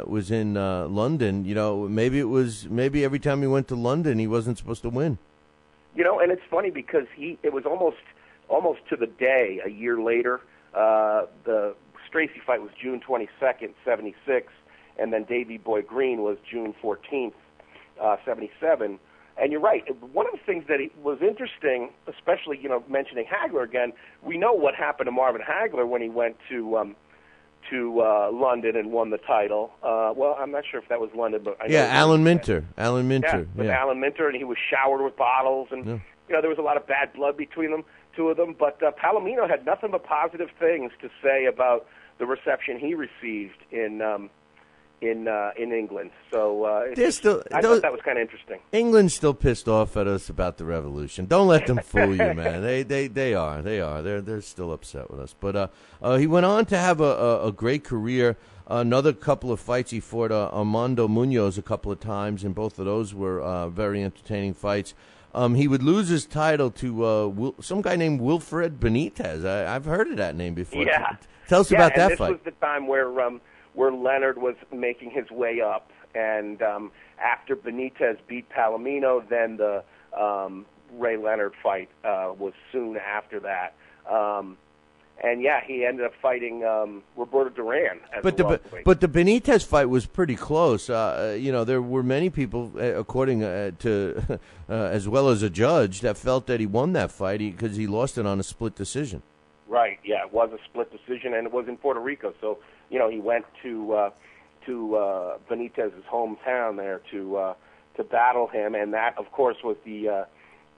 London. Maybe every time he went to London, he wasn't supposed to win. And it's funny because it was almost to the day a year later. The Stracey fight was June 22nd, 76, and then Davey Boy Green was June 14th, 77. And you're right. One of the things that was interesting, especially, mentioning Hagler again, we know what happened to Marvin Hagler when he went to London and won the title. Well, I'm not sure if that was London, but I know Alan Minter. Alan Minter. Yeah, with Alan Minter, and he was showered with bottles, and there was a lot of bad blood between them, two of them. But Palomino had nothing but positive things to say about the reception he received in England. So I thought that was kind of interesting. England's still pissed off at us about the revolution. Don't let them fool you, man. They are. They're still upset with us. But he went on to have a great career. Another couple of fights he fought Armando Munoz a couple of times, and both of those were very entertaining fights. He would lose his title to some guy named Wilfred Benitez. I've heard of that name before. Yeah. Tell us about that fight. This was the time where Leonard was making his way up, and after Benitez beat Palomino, then the Ray Leonard fight was soon after that. And he ended up fighting Roberto Duran as but the Benitez fight was pretty close. There were many people, according to as well as a judge, that felt that he won that fight because he lost it on a split decision. Right. Yeah, it was a split decision, and it was in Puerto Rico. So he went to Benitez's hometown there to battle him, and that, of course, was the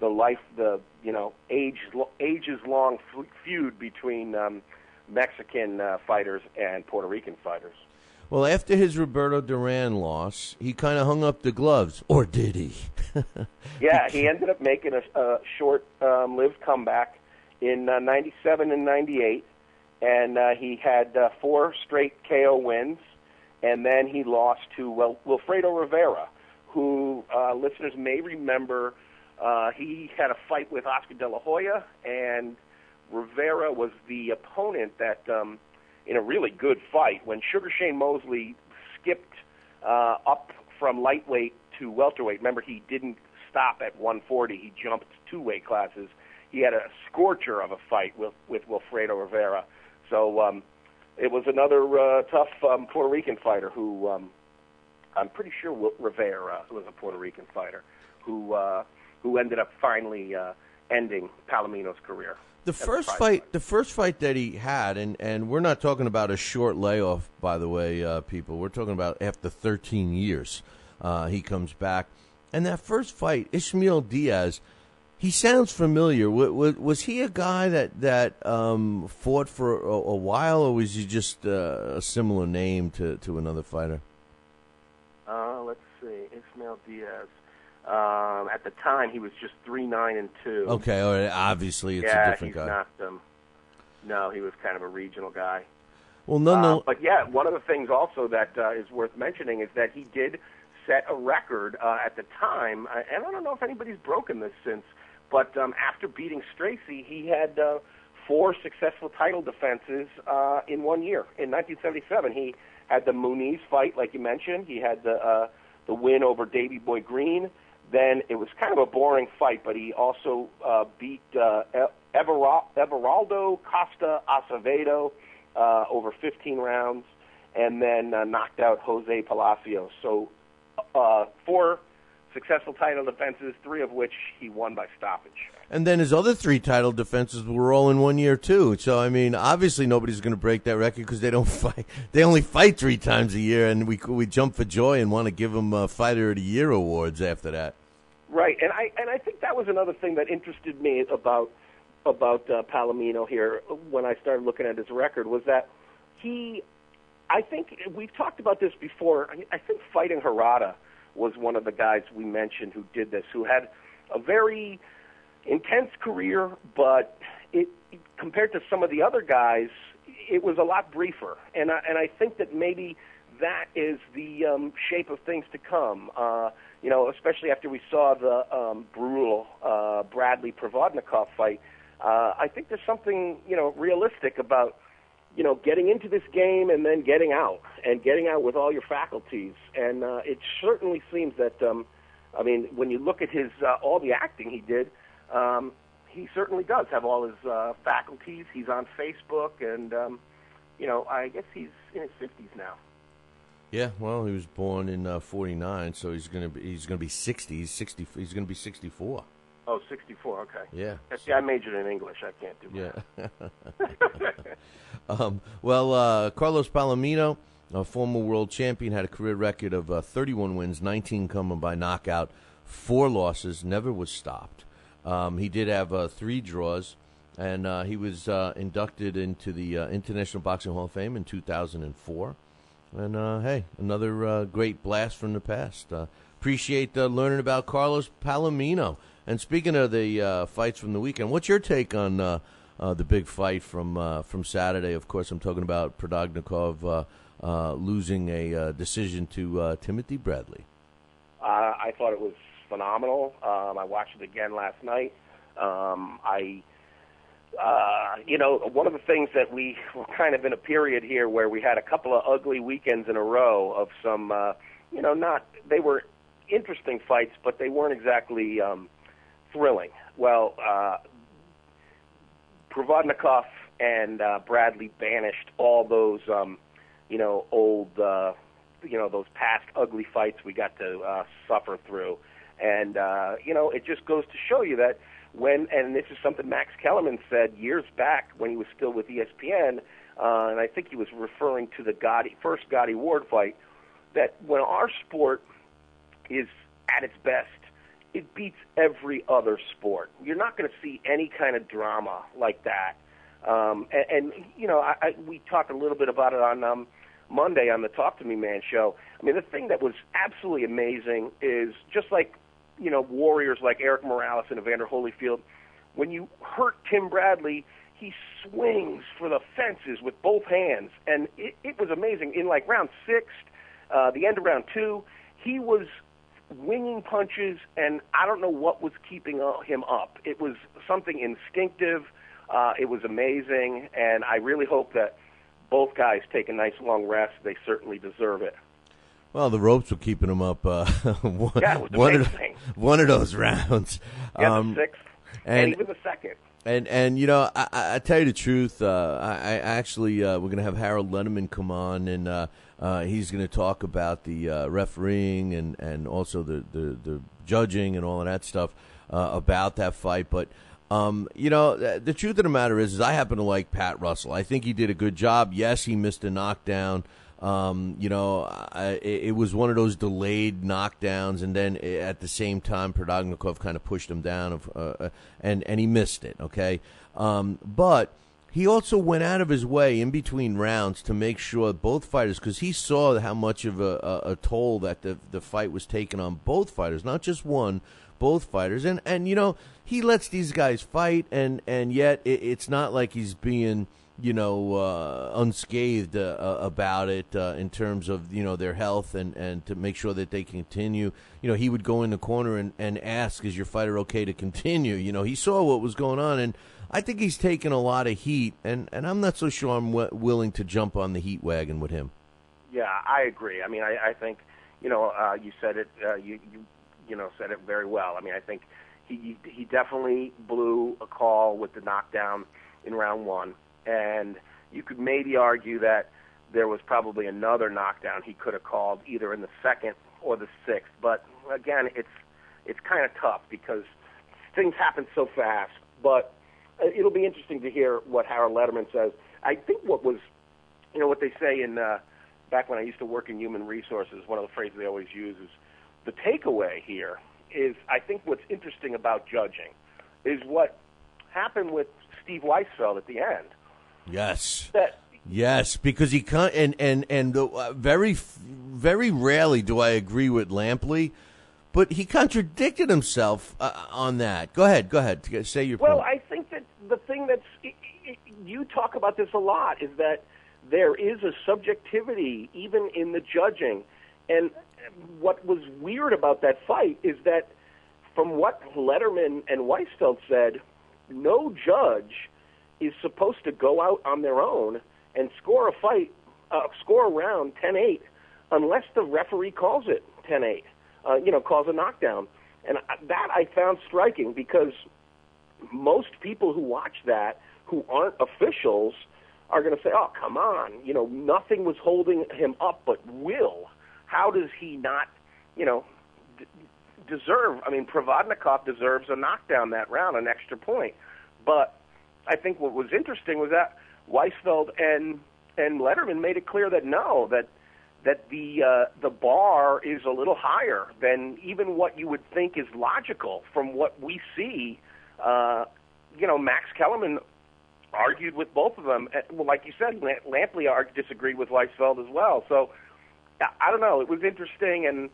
ages long feud between Mexican fighters and Puerto Rican fighters. Well, after his Roberto Duran loss, he kind of hung up the gloves, or did he? Yeah, he ended up making a short-lived comeback in 97 and 98. And he had 4 straight KO wins, and then he lost to Wilfredo Rivera, who listeners may remember. He had a fight with Oscar De La Hoya, and Rivera was the opponent that, in a really good fight, when Sugar Shane Mosley skipped up from lightweight to welterweight. Remember, he didn't stop at 140. He jumped 2 weight classes. He had a scorcher of a fight with Wilfredo Rivera. So it was another tough Puerto Rican fighter who I'm pretty sure Rivera was a Puerto Rican fighter who ended up finally ending Palomino's career. The first fight that he had, and we're not talking about a short layoff, by the way, people. We're talking about after 13 years, he comes back. And that first fight, Ismael Diaz, he sounds familiar. Was he a guy that fought for a while, or was he just a similar name to another fighter? Let's see, Ismael Diaz. At the time, he was just 3-9-2. Okay, all right. Obviously, it's a different guy. Knocked him. No, he was kind of a regional guy. Well, no. But one of the things also that is worth mentioning is that he did set a record at the time, and I don't know if anybody's broken this since. But after beating Stracy, he had 4 successful title defenses in 1 year. In 1977, he had the Muniz fight, like you mentioned. He had the win over Davey Boy Green. Then it was kind of a boring fight, but he also beat Everaldo Costa Acevedo over 15 rounds, and then knocked out Jose Palacios. So 4 successful title defenses, 3 of which he won by stoppage. And then his other 3 title defenses were all in 1 year too. So I mean, obviously nobody's going to break that record because they don't fight. They only fight 3 times a year, and we jump for joy and want to give him Fighter of the Year awards after that. Right, and I think that was another thing that interested me about Palomino here when I started looking at his record was that I think we've talked about this before. I think Fighting Harada was one of the guys we mentioned who did this, who had a very intense career, but compared to some of the other guys, it was a lot briefer. And I think that maybe that is the shape of things to come. Especially after we saw the brutal Bradley Provodnikov fight. I think there's something realistic about getting into this game and then getting out with all your faculties. And it certainly seems that, when you look at his all the acting he did, he certainly does have all his faculties. He's on Facebook, and I guess he's in his 50s now. Yeah, well, he was born in 49, so he's gonna be 60. He's gonna be 64. Oh, 64. Okay. Yeah. See, I majored in English. I can't do that. Yeah. Well, Carlos Palomino, a former world champion, had a career record of 31 wins, 19 coming by knockout, 4 losses, never was stopped. He did have 3 draws, and he was inducted into the International Boxing Hall of Fame in 2004. And, hey, another great blast from the past. Appreciate learning about Carlos Palomino. And speaking of the fights from the weekend, what's your take on the big fight from Saturday? Of course, I'm talking about Prudovnikov losing a decision to Timothy Bradley. I thought it was phenomenal. I watched it again last night. One of the things that we were kind of in a period here where we had a couple of ugly weekends in a row of some, they were interesting fights, but they weren't exactly thrilling. Well, Provodnikov and Bradley banished all those, old, those past ugly fights we got to suffer through. And, it just goes to show you that and this is something Max Kellerman said years back when he was still with ESPN, and I think he was referring to the first Gotti Ward fight, that when our sport is at its best, it beats every other sport. You're not going to see any kind of drama like that. We talked a little bit about it on Monday on the Talk to Me Man show. I mean, the thing that was absolutely amazing is just like, warriors like Eric Morales and Evander Holyfield, when you hurt Tim Bradley, he swings for the fences with both hands. And it was amazing. In like round 6, the end of round 2, he was winging punches, and I don't know what was keeping him up. It was something instinctive. It was amazing, and I really hope that both guys take a nice long rest. They certainly deserve it. Well, the ropes were keeping him up one of those rounds. Yeah, the 6th, and even the 2nd. And I tell you the truth, I actually we're going to have Harold Letterman come on, and he's going to talk about the refereeing and also the judging and all of that stuff about that fight. But the truth of the matter is I happen to like Pat Russell. I think he did a good job. Yes, he missed a knockdown. It was one of those delayed knockdowns, and then at the same time, Prudovnikov kind of pushed him down, and he missed it. Okay, but he also went out of his way in between rounds to make sure both fighters, because he saw how much of a toll that the fight was taking on both fighters, not just one, both fighters, and he lets these guys fight, and yet it's not like he's being unscathed about it in terms of their health and to make sure that they continue. He would go in the corner and ask, "Is your fighter okay to continue?" He saw what was going on, and I think he's taken a lot of heat, and I'm not so sure I'm willing to jump on the heat wagon with him. Yeah, I agree. I mean, I think you said it. You said it very well. I mean, I think he definitely blew a call with the knockdown in round 1. And you could maybe argue that there was probably another knockdown he could have called either in the 2nd or the 6th. But again, it's kind of tough because things happen so fast. But it'll be interesting to hear what Harold Letterman says. I think what was, what they say in back when I used to work in human resources, one of the phrases they always use is the takeaway here is I think what's interesting about judging is what happened with Steve Weisfeld at the end. Yes. Yes, because he can't, and very, very rarely do I agree with Lampley, but he contradicted himself on that. Go ahead. Say your point. Well, I think that the thing you talk about this a lot is that there is a subjectivity even in the judging, and what was weird about that fight is that from what Letterman and Weisfeld said, no judge is supposed to go out on their own and score a round 10-8 unless the referee calls it 10-8, calls a knockdown. And that I found striking because most people who watch that, who aren't officials, are going to say, oh, come on, nothing was holding him up but will. How does he not, deserve? I mean, Provodnikov deserves a knockdown that round, an extra point. But I think what was interesting was that Weisfeld and Letterman made it clear that no, that the bar is a little higher than even what you would think is logical from what we see. Max Kellerman argued with both of them. Well, like you said, Lampley disagreed with Weisfeld as well. So I don't know. It was interesting, and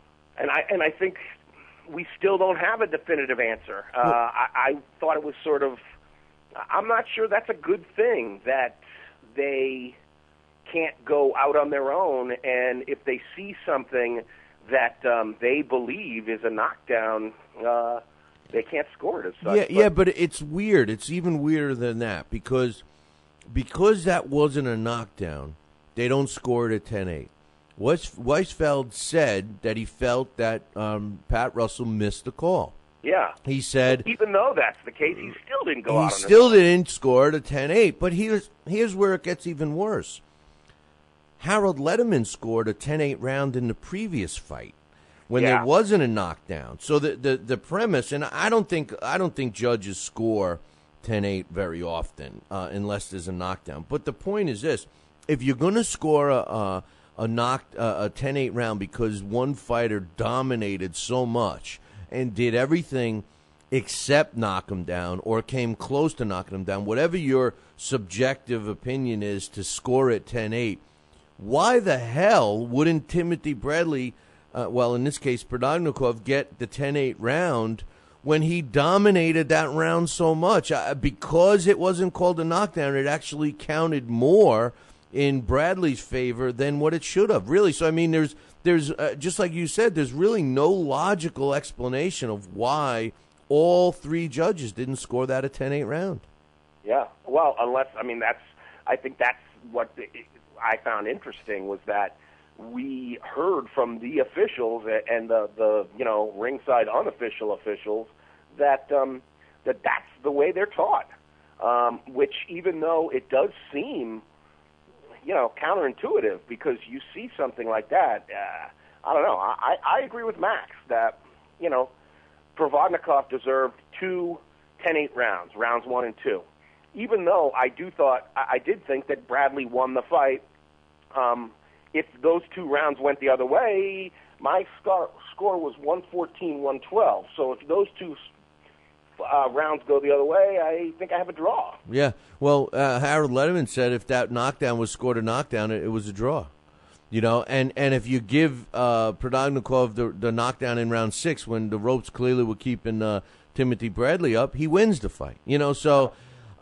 I think we still don't have a definitive answer. I thought it was sort of. I'm not sure that's a good thing that they can't go out on their own, and if they see something that they believe is a knockdown, they can't score it as such. But it's weird. It's even weirder than that because that wasn't a knockdown, they don't score it at 10-8. Weisfeld said that he felt that Pat Russell missed the call. Yeah. He said... Even though that's the case, he still didn't go out on He still didn't score it at 10-8. But here's where it gets even worse. Harold Letterman scored a 10-8 round in the previous fight when there wasn't a knockdown. So the premise, and I don't think judges score 10-8 very often unless there's a knockdown. But the point is this: if you're going to score a 10-8 round because one fighter dominated so much and did everything except knock him down or came close to knocking him down, whatever your subjective opinion is to score at 10-8, why the hell wouldn't Timothy Bradley, in this case Provodnikov, get the 10-8 round when he dominated that round so much? Because it wasn't called a knockdown, it actually counted more in Bradley's favor than what it should have, really. So, I mean, there's just like you said, there's really no logical explanation of why all three judges didn't score that a 10-8 round. Yeah, well, I think that's what I found interesting was that we heard from the officials and the ringside unofficial officials that that's the way they're taught, which even though it does seem counterintuitive because you see something like that. I don't know. I agree with Max that, Provodnikov deserved 2 10-8 rounds 1 and 2. Even though I did think that Bradley won the fight. If those 2 rounds went the other way, my score was 114-112. So if those 2 rounds go the other way, I think I have a draw. Yeah, well, Harold Letterman said if that knockdown was scored a knockdown, it was a draw. And if you give Provodnikov the knockdown in round 6 when the ropes clearly were keeping Timothy Bradley up, he wins the fight. So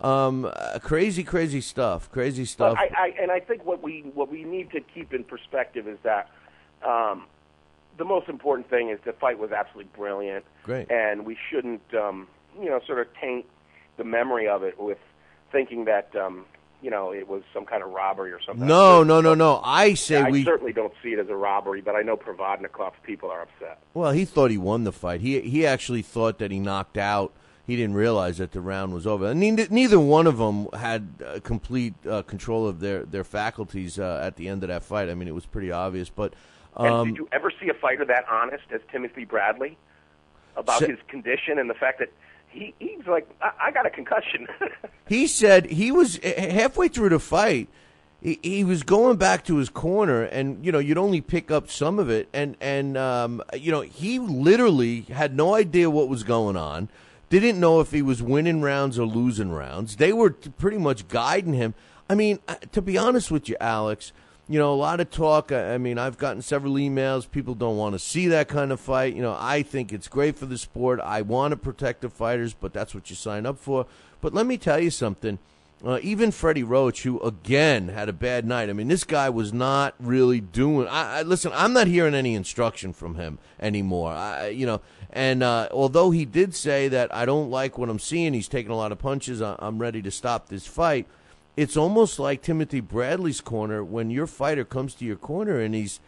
crazy stuff. But I think what we need to keep in perspective is that the most important thing is the fight was absolutely brilliant. Great. And we shouldn't sort of taint the memory of it with thinking that, it was some kind of robbery or something. No. I certainly don't see it as a robbery, but I know Provodnikov's people are upset. Well, he thought he won the fight. He actually thought that he knocked out. He didn't realize that the round was over. And neither one of them had complete control of their faculties at the end of that fight. I mean, it was pretty obvious. But and did you ever see a fighter that honest as Timothy Bradley about his condition and the fact that he's like, I got a concussion? He said he was halfway through the fight. He was going back to his corner, and you'd only pick up some of it, and he literally had no idea what was going on. Didn't know if he was winning rounds or losing rounds. They were pretty much guiding him. I mean, to be honest with you, Alex, a lot of talk. I mean, I've gotten several emails. People don't want to see that kind of fight. I think it's great for the sport. I want to protect the fighters, but that's what you sign up for. But let me tell you something. Even Freddie Roach, who, again, had a bad night. I mean, this guy was not really doing... listen, I'm not hearing any instruction from him anymore. And although he did say that I don't like what I'm seeing, he's taking a lot of punches, I'm ready to stop this fight, it's almost like Timothy Bradley's corner when your fighter comes to your corner and he's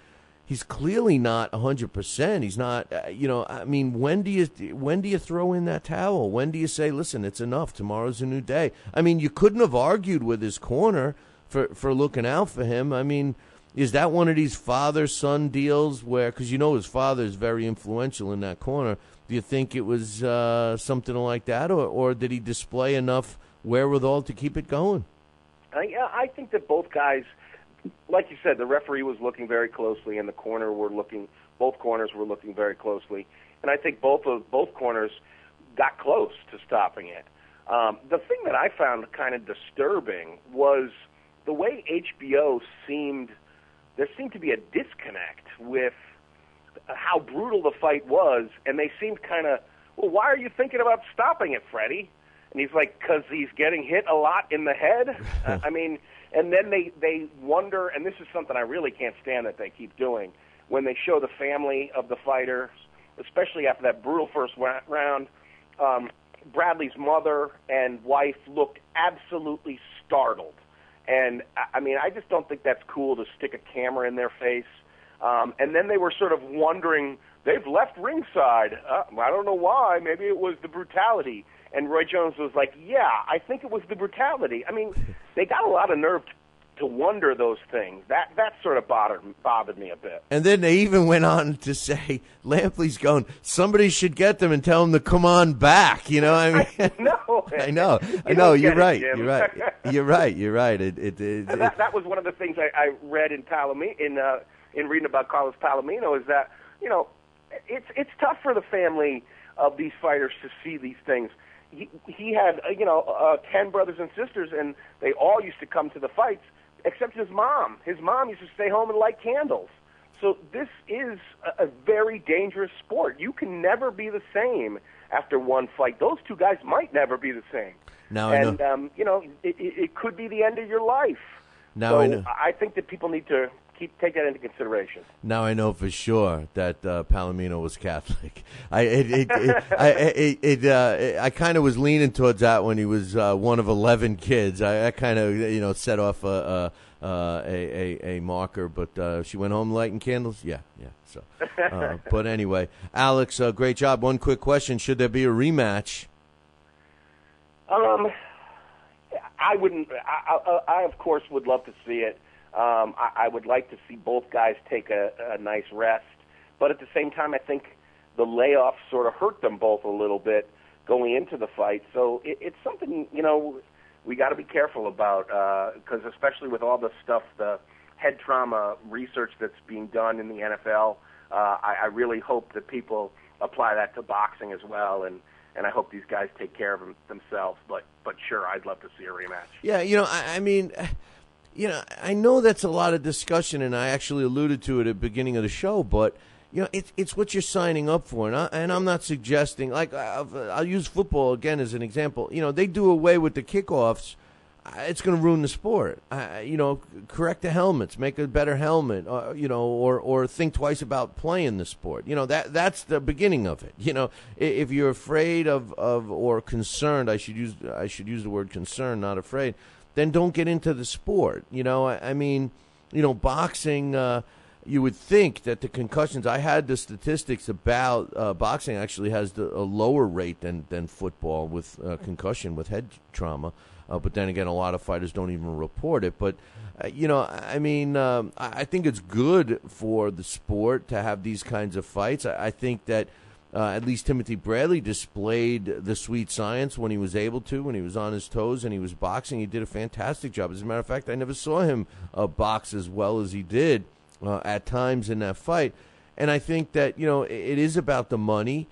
he's clearly not 100%. He's not, I mean, when do you throw in that towel? When do you say, listen, it's enough. Tomorrow's a new day. I mean, you couldn't have argued with his corner for looking out for him. I mean, is that one of these father-son deals where, because his father is very influential in that corner, do you think it was something like that, or did he display enough wherewithal to keep it going? I think that both guys, like you said, the referee was looking very closely, and both corners were looking very closely, and I think both corners got close to stopping it. The thing that I found kind of disturbing was the way HBO there seemed to be a disconnect with how brutal the fight was, and they seemed kind of, well, why are you thinking about stopping it, Freddie? And he's like, because he's getting hit a lot in the head. I mean, and then they wonder, and this is something I really can't stand that they keep doing, when they show the family of the fighters, especially after that brutal first round, Bradley's mother and wife looked absolutely startled. And, I mean, I just don't think that's cool to stick a camera in their face. And then they were sort of wondering, they've left ringside. I don't know why. Maybe it was the brutality. And Roy Jones was like, yeah, I think it was the brutality. I mean, they got a lot of nerve to wonder those things. That sort of bothered me a bit. And then they even went on to say, Lampley's going, somebody should get them and tell them to come on back. I mean, I know. You're right. You're right. You're right. That was one of the things I read in reading about Carlos Palomino, is that, it's tough for the family of these fighters to see these things. He had 10 brothers and sisters, and they all used to come to the fights, except his mom. His mom used to stay home and light candles. So this is a very dangerous sport. You can never be the same after one fight. Those two guys might never be the same. It could be the end of your life. I think that people need to take that into consideration. Now I know for sure that Palomino was Catholic. I kind of was leaning towards that when he was one of 11 kids. I kind of set off a marker, but she went home lighting candles. Yeah. So, but anyway, Alex, great job. One quick question: should there be a rematch? I wouldn't. I of course would love to see it. I would like to see both guys take a nice rest, but at the same time, I think the layoff sort of hurt them both a little bit going into the fight. So it's something we got to be careful about, because especially with all the stuff, the head trauma research that's being done in the NFL, I really hope that people apply that to boxing as well, and I hope these guys take care of themselves. But sure, I'd love to see a rematch. Yeah, I mean. I know that's a lot of discussion, and I actually alluded to it at the beginning of the show, but, it's what you're signing up for, and I'm not suggesting, like, I'll use football again as an example. They do away with the kickoffs. It's going to ruin the sport. Correct the helmets, make a better helmet, or think twice about playing the sport. That's the beginning of it. If you're afraid of or concerned, I should use the word concerned, not afraid, then don't get into the sport. I mean, boxing, you would think that the concussions, I had the statistics about boxing actually has a lower rate than football with concussion, with head trauma. But then again, a lot of fighters don't even report it. But, I mean, I think it's good for the sport to have these kinds of fights. I think that at least Timothy Bradley displayed the sweet science when he was able to, when he was on his toes and he was boxing. He did a fantastic job. As a matter of fact, I never saw him box as well as he did at times in that fight. And I think that, it is about the money,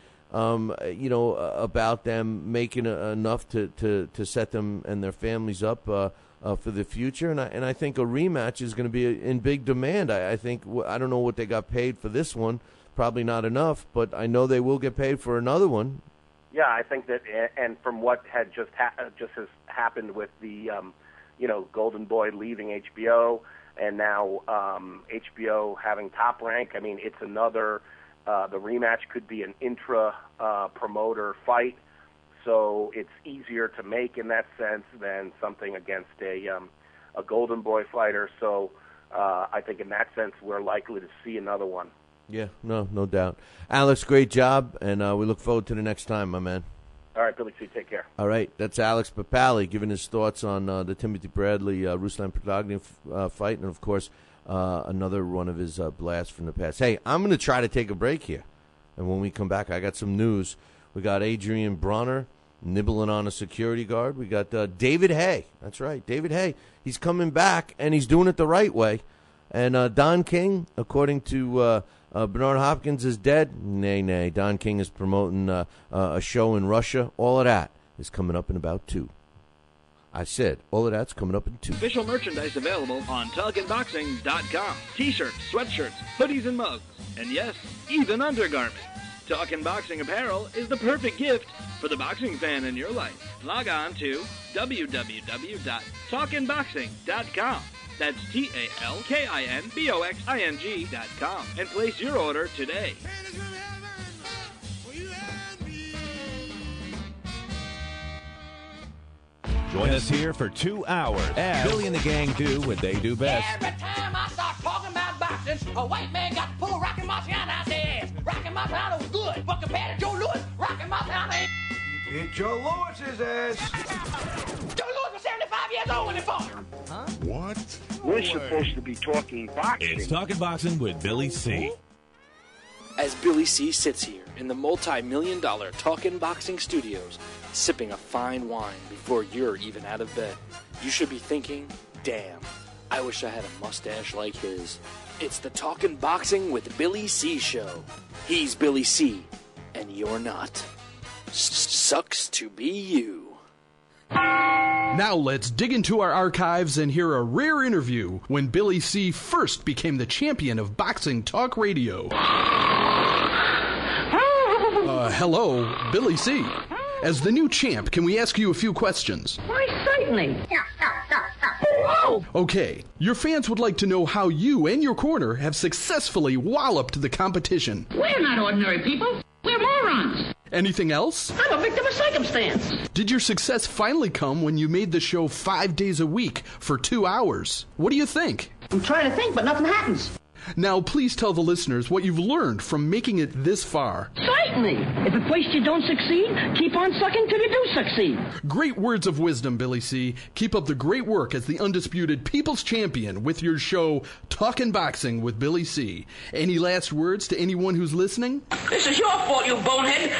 about them making enough to set them and their families up for the future. And I think a rematch is going to be in big demand. I think, I don't know what they got paid for this one. Probably not enough, but I know they will get paid for another one. Yeah, I think that, and from what had just has happened with the, Golden Boy leaving HBO, and now HBO having Top Rank, I mean, it's another. The rematch could be an intra-promoter fight, so it's easier to make in that sense than something against a Golden Boy fighter. So I think in that sense we're likely to see another one. Yeah, no doubt. Alex, great job, and we look forward to the next time, my man. All right, Billy C, take care. All right, that's Alex Papali giving his thoughts on the Timothy Bradley Ruslan Protagnin fight, and of course another one of his blasts from the past. Hey, I'm going to try to take a break here, and when we come back, I got some news. We got Adrien Broner nibbling on a security guard. We got David Haye. That's right, David Haye. He's coming back, and he's doing it the right way. And Don King, according to Bernard Hopkins, is dead. Nay. Don King is promoting a show in Russia. All of that is coming up in about 2. I said, all of that's coming up in 2. Official merchandise available on TalkinBoxing.com. T-shirts, sweatshirts, hoodies, and mugs. And yes, even undergarments. Talkin' Boxing apparel is the perfect gift for the boxing fan in your life. Log on to www.talkinboxing.com. That's TalkinBoxing.com and place your order today. Join us here for 2 hours as Billy and the gang do what they do best. Every time I start talking about boxing, a white man got to pull Rocky Marciano out their ass. Rocky Marciano was good, but compared to Joe Louis, Rocky Marciano ain't. Hit Joe Louis's ass. Joe Louis was 75 years old when he fought. Huh? What? We're supposed to be talking boxing. It's Talking Boxing with Billy C. As Billy C sits here in the multi-million-dollar Talkin' Boxing Studios, sipping a fine wine before you're even out of bed, you should be thinking, damn, I wish I had a mustache like his. It's the Talkin' Boxing with Billy C show. He's Billy C, and you're not. Sucks to be you. Now let's dig into our archives and hear a rare interview when Billy C first became the champion of boxing talk radio. Hello, Billy C. As the new champ, can we ask you a few questions? Why, certainly. Okay, your fans would like to know how you and your corner have successfully walloped the competition. We're not ordinary people. We're morons. Anything else? I'm a victim of circumstance. Did your success finally come when you made the show 5 days a week for 2 hours? What do you think? I'm trying to think, but nothing happens. Now, please tell the listeners what you've learned from making it this far. Certainly. If at first you don't succeed, keep on sucking till you do succeed. Great words of wisdom, Billy C. Keep up the great work as the undisputed People's Champion with your show, Talkin' Boxing with Billy C. Any last words to anyone who's listening? This is your fault, you bonehead.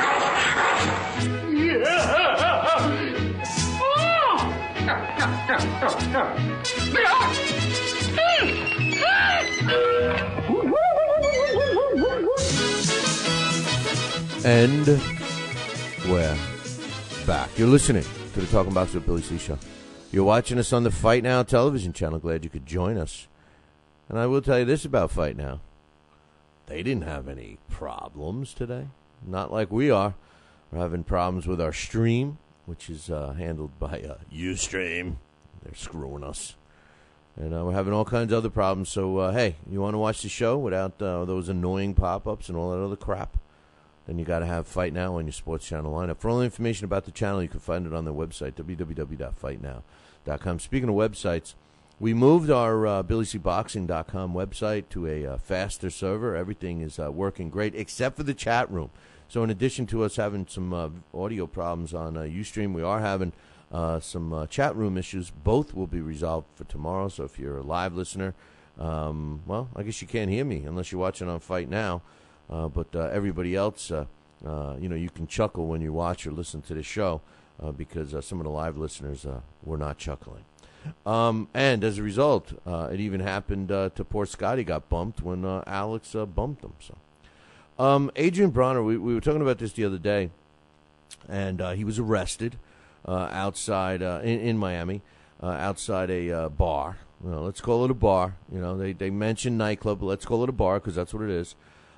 And we're back. You're listening to the Talking Boxing with Billy C show. You're watching us on the Fight Now television channel. Glad you could join us. And I will tell you this about Fight Now. They didn't have any problems today. Not like we are. We're having problems with our stream, which is handled by Ustream. They're screwing us. And we're having all kinds of other problems. So, hey, you want to watch the show without those annoying pop-ups and all that other crap? Then you got to have Fight Now on your sports channel lineup. For all information about the channel, you can find it on their website, www.fightnow.com. Speaking of websites, we moved our BillyCBoxing.com website to a faster server. Everything is working great, except for the chat room. So in addition to us having some audio problems on Ustream, we are having some chat room issues. Both will be resolved for tomorrow. So if you're a live listener, well, I guess you can't hear me unless you're watching on Fight Now. But everybody else, you can chuckle when you watch or listen to the show because some of the live listeners were not chuckling. And as a result, it even happened to poor Scotty got bumped when Alex bumped him. So, Adrien Broner, we were talking about this the other day, and he was arrested outside in Miami, outside a bar. Let's call it a bar. They mentioned nightclub, but let's call it a bar because that's what it is.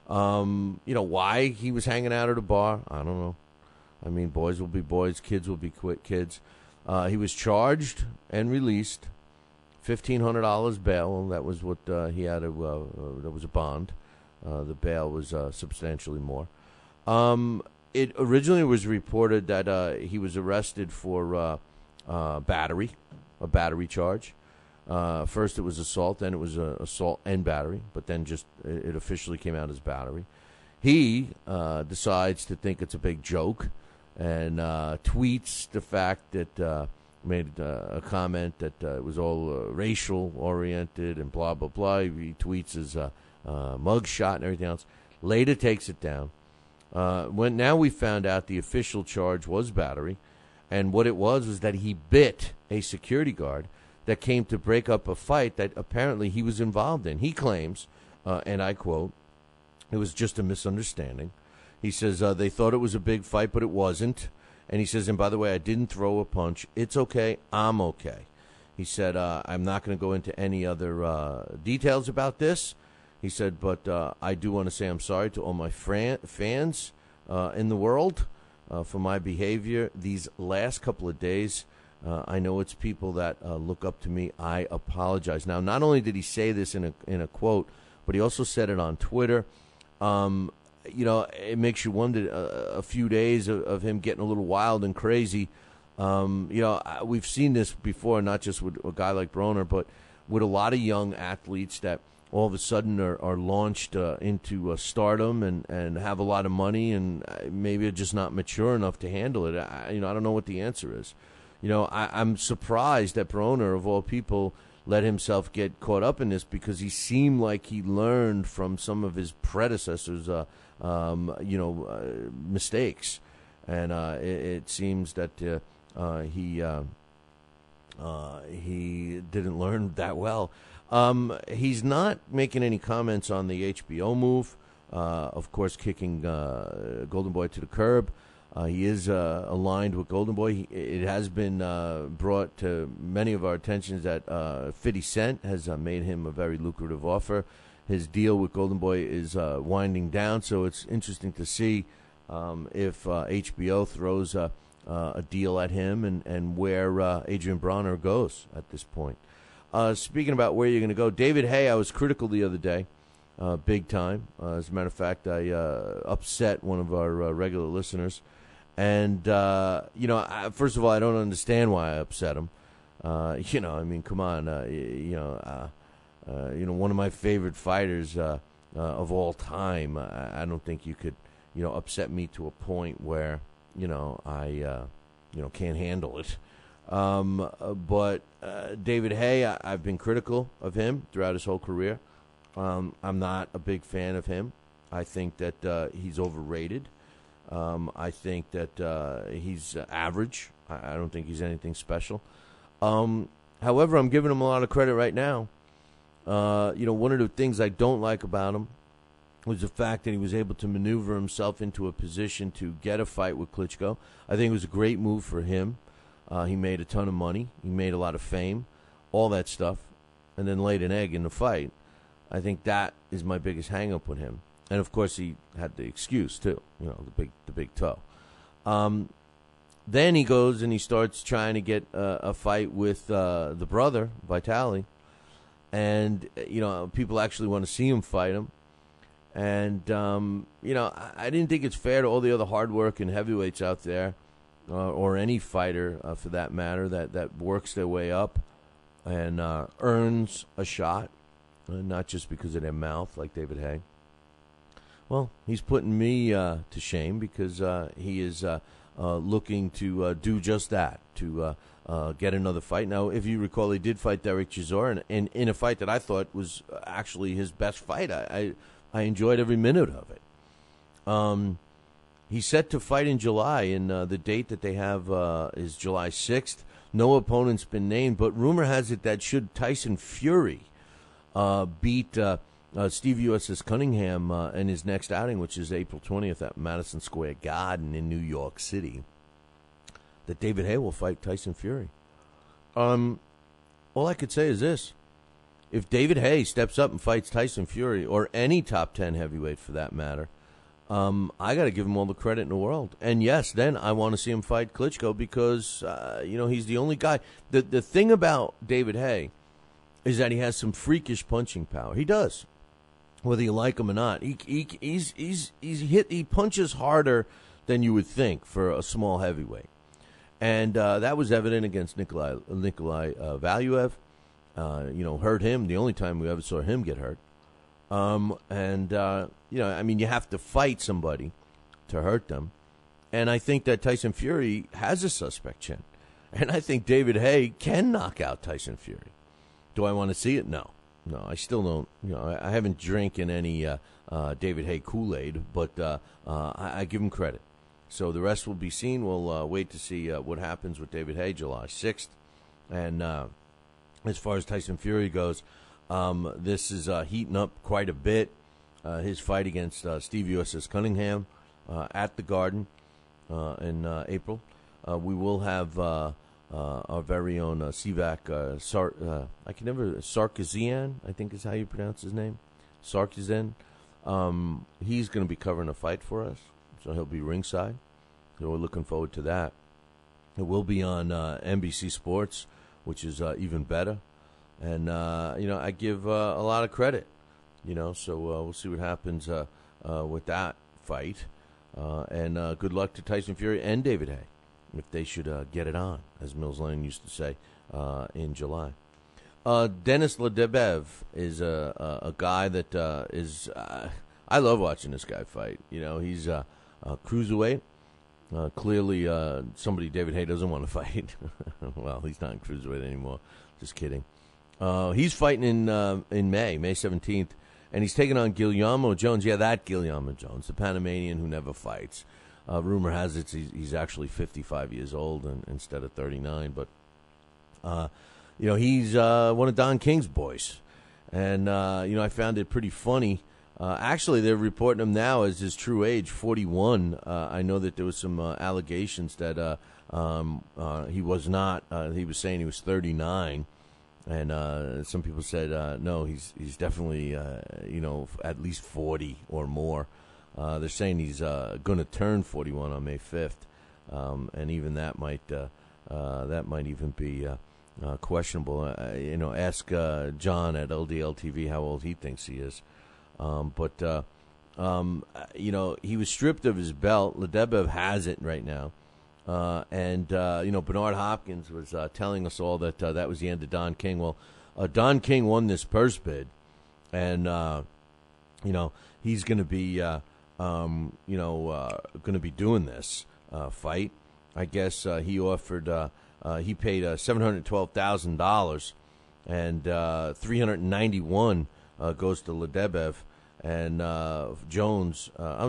Why he was hanging out at a bar, I don't know. I mean, boys will be boys, kids will be kids. He was charged and released, $1,500 bail. That was what he had. That was a bond. The bail was substantially more. It originally was reported that he was arrested for a battery charge. First it was assault, then it was assault and battery, but then just it officially came out as battery. He decides to think it's a big joke and tweets the fact that made a comment that it was all racial-oriented and blah, blah, blah. He tweets his mugshot and everything else. Later takes it down. Now we found out the official charge was battery, and what it was that he bit a security guard that came to break up a fight that apparently he was involved in. He claims, and I quote, it was just a misunderstanding. He says they thought it was a big fight, but it wasn't. And he says, and by the way, I didn't throw a punch. It's okay. I'm okay. He said, I'm not going to go into any other details about this. He said, but I do want to say I'm sorry to all my fans in the world for my behavior these last couple of days. I know it's people that look up to me. I apologize. Now, not only did he say this in a quote, but he also said it on Twitter. It makes you wonder a few days of him getting a little wild and crazy. We've seen this before, not just with a guy like Broner, but with a lot of young athletes that all of a sudden are launched into stardom and have a lot of money and maybe are just not mature enough to handle it. I don't know what the answer is. I'm surprised that Broner, of all people, let himself get caught up in this because he seemed like he learned from some of his predecessors' mistakes, and it seems that he didn't learn that well. He's not making any comments on the HBO move, of course, kicking Golden Boy to the curb. He is aligned with Golden Boy. It has been brought to many of our attentions that 50 Cent has made him a very lucrative offer. His deal with Golden Boy is winding down, so it's interesting to see if HBO throws a deal at him and where Adrien Broner goes at this point. Speaking about where you're going to go, David Haye, I was critical the other day, big time. As a matter of fact, I upset one of our regular listeners. And, first of all, I don't understand why I upset him. Come on. One of my favorite fighters of all time. I don't think you could, upset me to a point where, I can't handle it. But David Haye, I've been critical of him throughout his whole career. I'm not a big fan of him. I think that he's overrated. I think that he's average. I don't think he's anything special. However, I'm giving him a lot of credit right now. One of the things I don't like about him was the fact that he was able to maneuver himself into a position to get a fight with Klitschko. I think it was a great move for him. He made a ton of money. He made a lot of fame, all that stuff, and then laid an egg in the fight. I think that is my biggest hang-up with him. And, of course, he had the excuse, too, the big toe. Then he goes and he starts trying to get a fight with the brother, Vitali. And, people actually want to see him fight him. And, I didn't think it's fair to all the other hard-working heavyweights out there, or any fighter, for that matter, that works their way up and earns a shot, not just because of their mouth, like David Haye. Well, he's putting me to shame because he is looking to do just that, to get another fight. Now, if you recall, he did fight Derek Chisora in a fight that I thought was actually his best fight. I enjoyed every minute of it. He's set to fight in July, and the date that they have is July 6th. No opponent's been named, but rumor has it that should Tyson Fury beat Steve U.S.S. Cunningham in his next outing, which is April 20th at Madison Square Garden in New York City, that David Haye will fight Tyson Fury. All I could say is this. If David Haye steps up and fights Tyson Fury, or any top 10 heavyweight for that matter, I got to give him all the credit in the world. And yes, then I want to see him fight Klitschko because, he's the only guy. The thing about David Haye is that he has some freakish punching power. He does, whether you like him or not. He punches harder than you would think for a small heavyweight, and that was evident against Nikolai Valuev. hurt him. The only time we ever saw him get hurt. You have to fight somebody to hurt them. And I think that Tyson Fury has a suspect chin. And I think David Haye can knock out Tyson Fury. Do I want to see it? No. No, I still don't. I haven't drinking any David Haye Kool-Aid, but I give him credit. So the rest will be seen. We'll wait to see what happens with David Haye July 6th. And as far as Tyson Fury goes, this is heating up quite a bit. His fight against Steve USS Cunningham at the Garden in April. We will have our very own Sivak Sarkisian, I think is how you pronounce his name. Sarkisian. He's going to be covering a fight for us, so he'll be ringside. So we're looking forward to that. It will be on NBC Sports, which is even better. And, I give a lot of credit, so we'll see what happens with that fight. And good luck to Tyson Fury and David Haye if they should get it on, as Mills Lane used to say in July. Denis Ledebev is a guy that is I love watching this guy fight. He's a cruiserweight. Clearly somebody David Haye doesn't want to fight. Well, he's not in cruiserweight anymore. Just kidding. He's fighting in May 17th, and he's taking on Guillermo Jones. Yeah, that Guillermo Jones, the Panamanian who never fights. Rumor has it he's actually 55 years old instead of 39. But, he's one of Don King's boys. And, I found it pretty funny. Actually, they're reporting him now as his true age, 41. I know that there was some allegations that he was not. He was saying he was 39. And some people said, no, he's definitely, at least 40 or more. They're saying he's going to turn 41 on May 5th, and even that might even be questionable. Ask John at LDL TV how old he thinks he is. But he was stripped of his belt. Ledebev has it right now. Bernard Hopkins was telling us all that that was the end of Don King. Well, Don King won this purse bid, and he's going to be going to be doing this fight. I guess he offered he paid $712,000, and $391 goes to Ledebev, and Jones.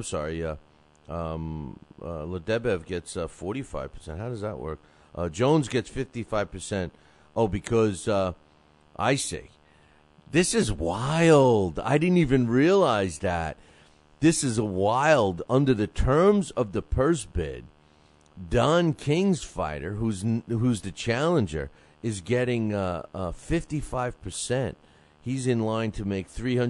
Ledebev gets 45%. How does that work? Jones gets 55%. Oh, because I see. This is wild. I didn't even realize that. This is wild. Under the terms of the purse bid, Don King's fighter, who's the challenger, is getting 55%. He's in line to make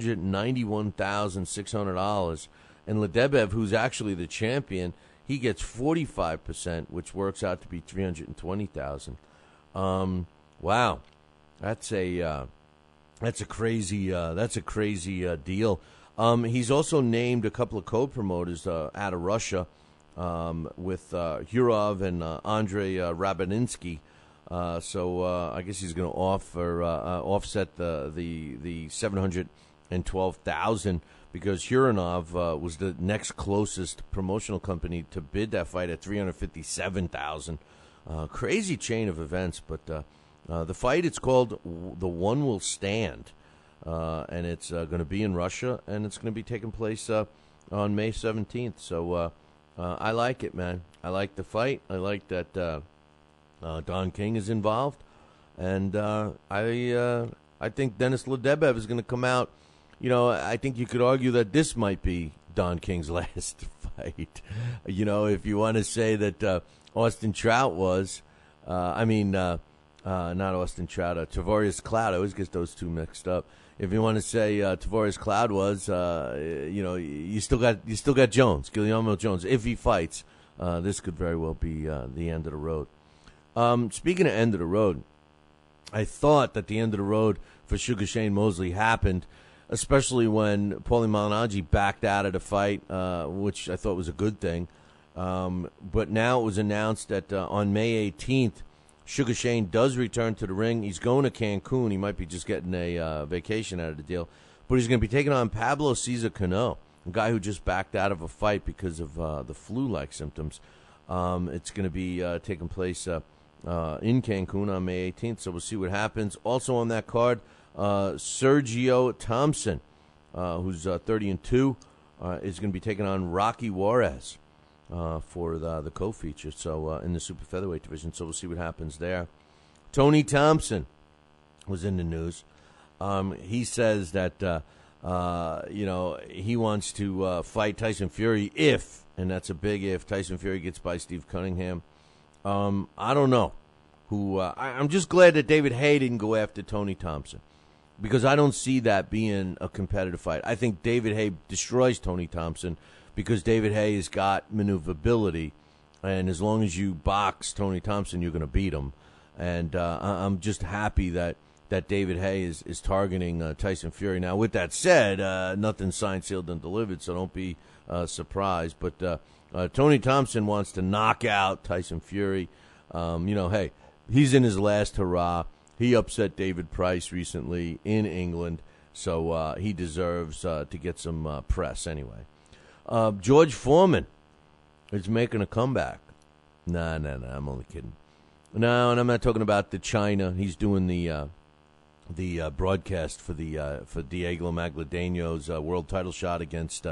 $391,600. And Ledebev, who's actually the champion, he gets 45%, which works out to be $320,000. Wow, that's a crazy deal. He's also named a couple of co-promoters out of Russia with Hurov and Andrei Rabininsky. So I guess he's going to offset the $712,000. Because Huronov was the next closest promotional company to bid that fight at $357,000. Crazy chain of events, but the fight, it's called The One Will Stand, and it's going to be in Russia, and it's going to be taking place on May 17th. So I like it, man. I like the fight. I like that Don King is involved, and I think Denis Ledebev is going to come out. I think you could argue that this might be Don King's last fight. If you want to say that Austin Trout was, not Austin Trout, Tavarius Cloud. I always get those two mixed up. If you want to say Tavarius Cloud was, you still got Jones, Guillermo Jones. If he fights, this could very well be the end of the road. Speaking of end of the road, I thought that the end of the road for Sugar Shane Mosley happened, especially when Paulie Malignaggi backed out of the fight, which I thought was a good thing. But now it was announced that on May 18th, Sugar Shane does return to the ring. He's going to Cancun. He might be just getting a vacation out of the deal. But he's going to be taking on Pablo Cesar Cano, a guy who just backed out of a fight because of the flu-like symptoms. It's going to be taking place in Cancun on May 18th, so we'll see what happens. Also on that card, Sergio Thompson, who's 30-2, is going to be taking on Rocky Juarez for the co-feature, so in the super featherweight division. So we'll see what happens there. Tony Thompson was in the news. He says that he wants to fight Tyson Fury if, and that's a big if, Tyson Fury gets by Steve Cunningham. I don't know who. I'm just glad that David Haye didn't go after Tony Thompson, because I don't see that being a competitive fight. I think David Haye destroys Tony Thompson because David Haye has got maneuverability, and as long as you box Tony Thompson, you're going to beat him. And I'm just happy that David Haye is targeting Tyson Fury. Now, with that said, nothing's signed, sealed, and delivered, so don't be surprised. But Tony Thompson wants to knock out Tyson Fury. Hey, he's in his last hurrah. He upset David Price recently in England, so he deserves to get some press anyway. George Foreman is making a comeback. No, I'm only kidding. No, and I'm not talking about the China. He's doing the broadcast for Diego Magladano's world title shot against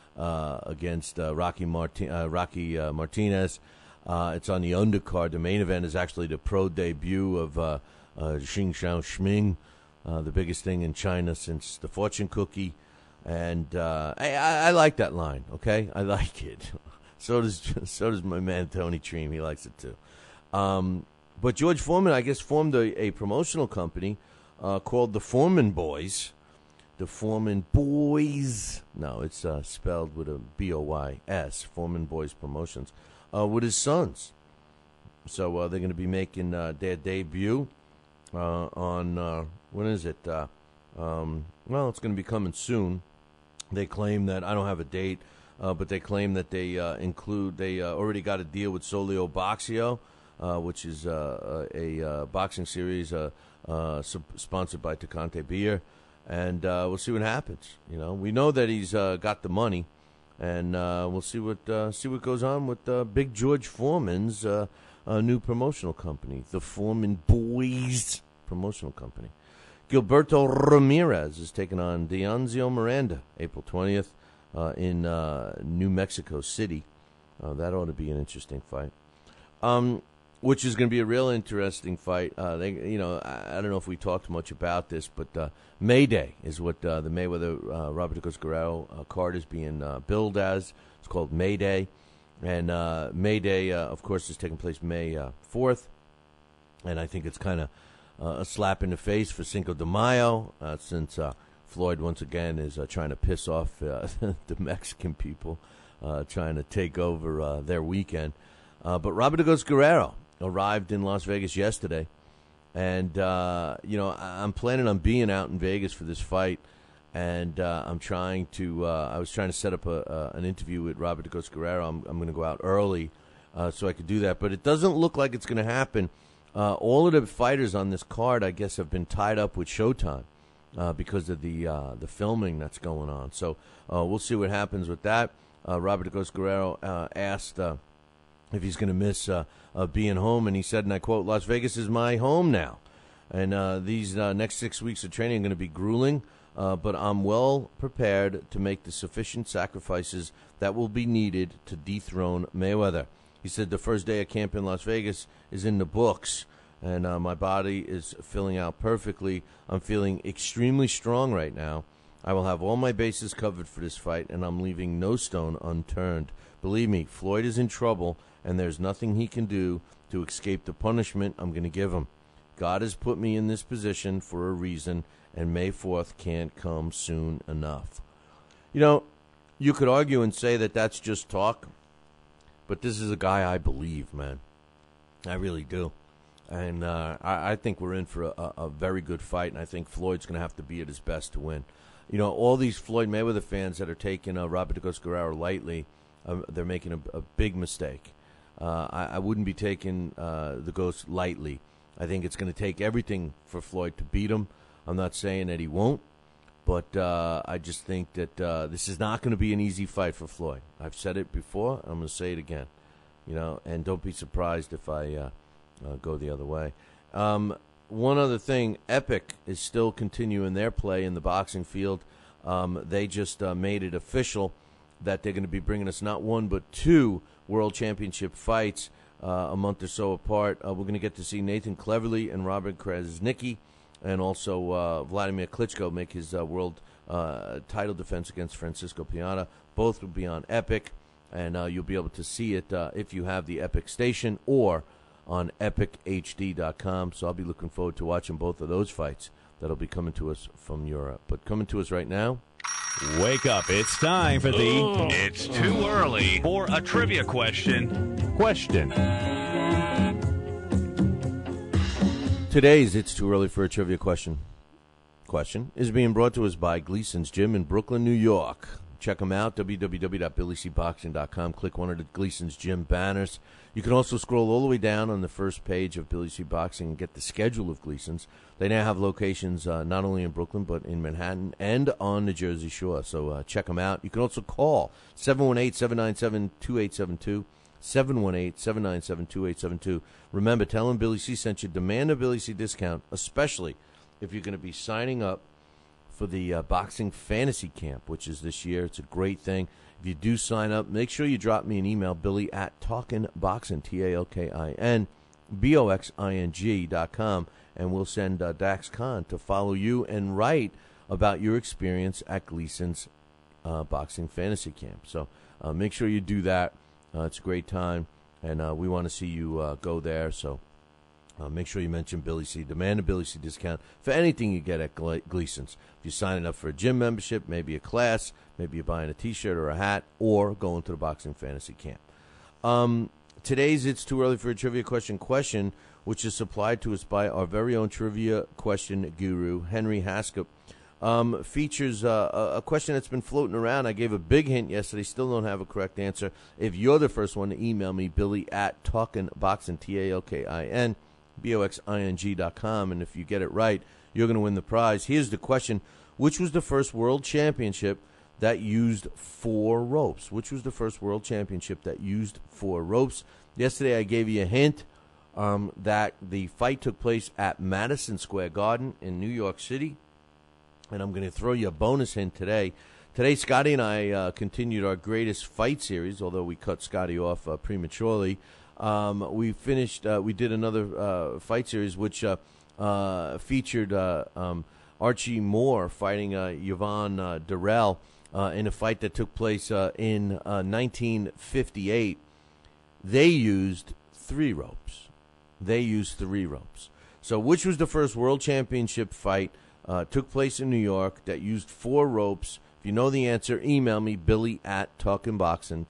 Rocky Martinez. It's on the undercard. The main event is actually the pro debut of Xing Xiao Shming, the biggest thing in China since the fortune cookie. And I like that line. Okay, I like it. So does my man Tony Treem. He likes it too. But George Foreman, I guess, formed a promotional company called the Foreman Boys. The Foreman Boys. No, it's spelled with a B-O-Y-S. Foreman Boys Promotions. With his sons. So they're going to be making their debut on, when is it? Well, it's going to be coming soon. They claim that, I don't have a date, but they claim that they already got a deal with Solio Boxeo, which is a boxing series sponsored by Tecate Beer, and we'll see what happens. We know that he's got the money, and we'll see what goes on with Big George Foreman's new promotional company, the Foreman Boys Promotional Company. Gilberto Ramirez is taking on Dionzio Miranda April 20th in New Mexico City. That ought to be an interesting fight. Which is going to be a real interesting fight. I don't know if we talked much about this, but Mayday is what the Mayweather Robert Douglas Guerrero card is being billed as. It's called Mayday, and Mayday, of course, is taking place May 4th, and I think it's kind of a slap in the face for Cinco de Mayo, since Floyd once again is trying to piss off the Mexican people, trying to take over their weekend. But Robert Douglas Guerrero arrived in Las Vegas yesterday, and I'm planning on being out in Vegas for this fight, and I was trying to set up an interview with Robert Douglas Guerrero. I'm going to go out early so I could do that, but it doesn't look like it's going to happen. All of the fighters on this card, I guess, have been tied up with Showtime because of the filming that's going on. So we'll see what happens with that. Robert Douglas Guerrero asked if he's going to miss being home, and he said, and I quote, "Las Vegas is my home now, and these next 6 weeks of training are going to be grueling, but I'm well prepared to make the sufficient sacrifices that will be needed to dethrone Mayweather." He said, "The first day of camp in Las Vegas is in the books, and my body is filling out perfectly. I'm feeling extremely strong right now. I will have all my bases covered for this fight, and I'm leaving no stone unturned. Believe me, Floyd is in trouble, and there's nothing he can do to escape the punishment I'm going to give him. God has put me in this position for a reason, and May 4th can't come soon enough." You could argue and say that that's just talk, but this is a guy I believe, man. I really do. And I think we're in for a very good fight, and I think Floyd's going to have to be at his best to win. All these Floyd Mayweather fans that are taking Robert Douglas Guerrero lightly, they're making a big mistake. I wouldn't be taking the Ghost lightly. I think it's going to take everything for Floyd to beat him. I'm not saying that he won't, but I just think that this is not going to be an easy fight for Floyd. I've said it before. I'm going to say it again. And don't be surprised if I go the other way. One other thing, Epic is still continuing their play in the boxing field. They just made it official that they're going to be bringing us not one but two World Championship fights a month or so apart. We're going to get to see Nathan Cleverly and Robert Krasnicki, and also Vladimir Klitschko make his world title defense against Francisco Piana. Both will be on Epic, and you'll be able to see it if you have the Epic station or on epichd.com. So I'll be looking forward to watching both of those fights that'll be coming to us from Europe. But coming to us right now, wake up. It's time for the It's Too Early for a Trivia Question. Today's It's Too Early for a Trivia Question is being brought to us by Gleason's Gym in Brooklyn, New York. Check them out, www.BillyCBoxing.com. Click one of the Gleason's Gym banners. You can also scroll all the way down on the first page of Billy C. Boxing and get the schedule of Gleason's. They now have locations not only in Brooklyn but in Manhattan and on the Jersey Shore. So check them out. You can also call 718-797-2872, 718-797-2872. Remember, tell them Billy C. sent you. Demand a Billy C. discount, especially if you're going to be signing up for the Boxing Fantasy Camp, which is this year. It's a great thing. If you do sign up, make sure you drop me an email, Billy@TalkinBoxing, TalkinBoxing.com, and we'll send Dax Khan to follow you and write about your experience at Gleason's Boxing Fantasy Camp. So make sure you do that. It's a great time, and we want to see you go there. So make sure you mention Billy C. Demand a Billy C. discount for anything you get at Gleason's. If you're signing up for a gym membership, maybe a class, maybe you're buying a T-shirt or a hat, or going to the Boxing Fantasy Camp. Today's It's Too Early for a Trivia Question, which is supplied to us by our very own trivia question guru, Henry Haskell, features a question that's been floating around. I gave a big hint yesterday. Still don't have a correct answer. If you're the first one to email me, Billy@TalkinBoxing, TalkinBoxing.com, and if you get it right, you're going to win the prize. Here's the question. Which was the first world championship that used 4 ropes? Which was the first world championship that used 4 ropes? Yesterday I gave you a hint that the fight took place at Madison Square Garden in New York City, and I'm going to throw you a bonus hint today. Today, Scotty and I continued our greatest fight series, although we cut Scotty off prematurely. We did another fight series which featured Archie Moore fighting Yvonne Durrell in a fight that took place in 1958. They used 3 ropes. So which was the first world championship fight took place in New York that used 4 ropes? If you know the answer, email me, Billy@TalkinBoxing,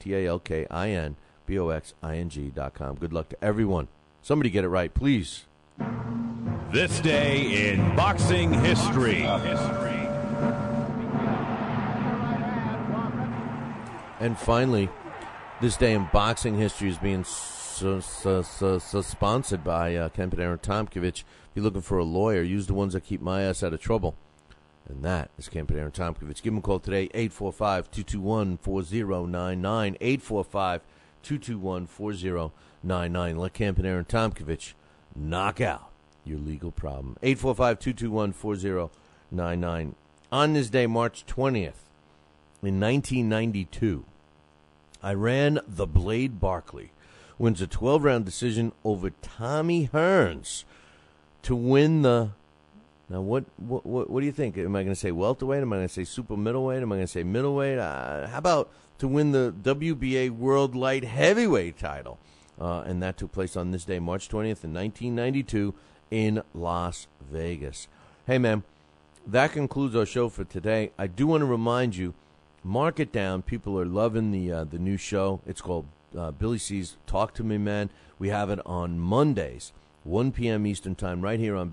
TalkinBoxing.com. Good luck to everyone. Somebody get it right, please. This day in boxing history. And finally, this day in boxing history is being sponsored by Kemp and Aaron Tomkovich. If you're looking for a lawyer, use the ones that keep my ass out of trouble. And that is Kemp and Aaron Tomkovich. Give them a call today, 845-221-4099, 845-221-4099. Let Kemp and Aaron Tomkovich knock out your legal problem. 845-221-4099. On this day, March 20th, in 1992, Iran the Blade Barkley wins a 12-round decision over Tommy Hearns to win the... Now, what do you think? Am I going to say welterweight? Am I going to say super middleweight? Am I going to say middleweight? How about to win the WBA World Light Heavyweight title? And that took place on this day, March 20th, in 1992, in Las Vegas. Hey, man, that concludes our show for today. I do want to remind you, mark it down. People are loving the new show. It's called Billy C's Talk to Me, Man. We have it on Mondays, 1 p.m. Eastern Time, right here on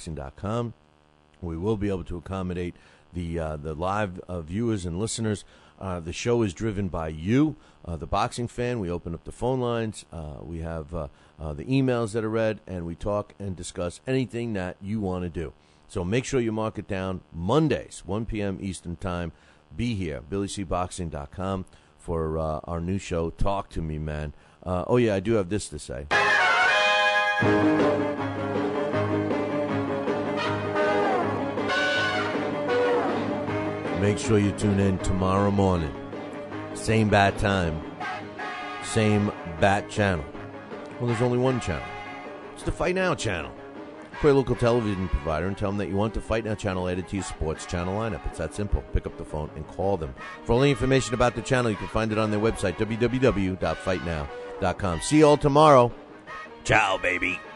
BillyCBoxing.com. We will be able to accommodate the live viewers and listeners. The show is driven by you, the boxing fan. We open up the phone lines. We have the emails that are read, and we talk and discuss anything that you want to do. So make sure you mark it down. Mondays, 1 p.m. Eastern Time. Be here, BillyCBoxing.com, for our new show, Talk to Me, Man. Oh, yeah, I do have this to say. Make sure you tune in tomorrow morning. Same bat time. Same bat channel. Well, there's only one channel. It's the Fight Now channel. Call your local television provider and tell them that you want the Fight Now channel added to your sports channel lineup. It's that simple. Pick up the phone and call them. For all the information about the channel, you can find it on their website, www.fightnow.com. See you all tomorrow. Ciao, baby.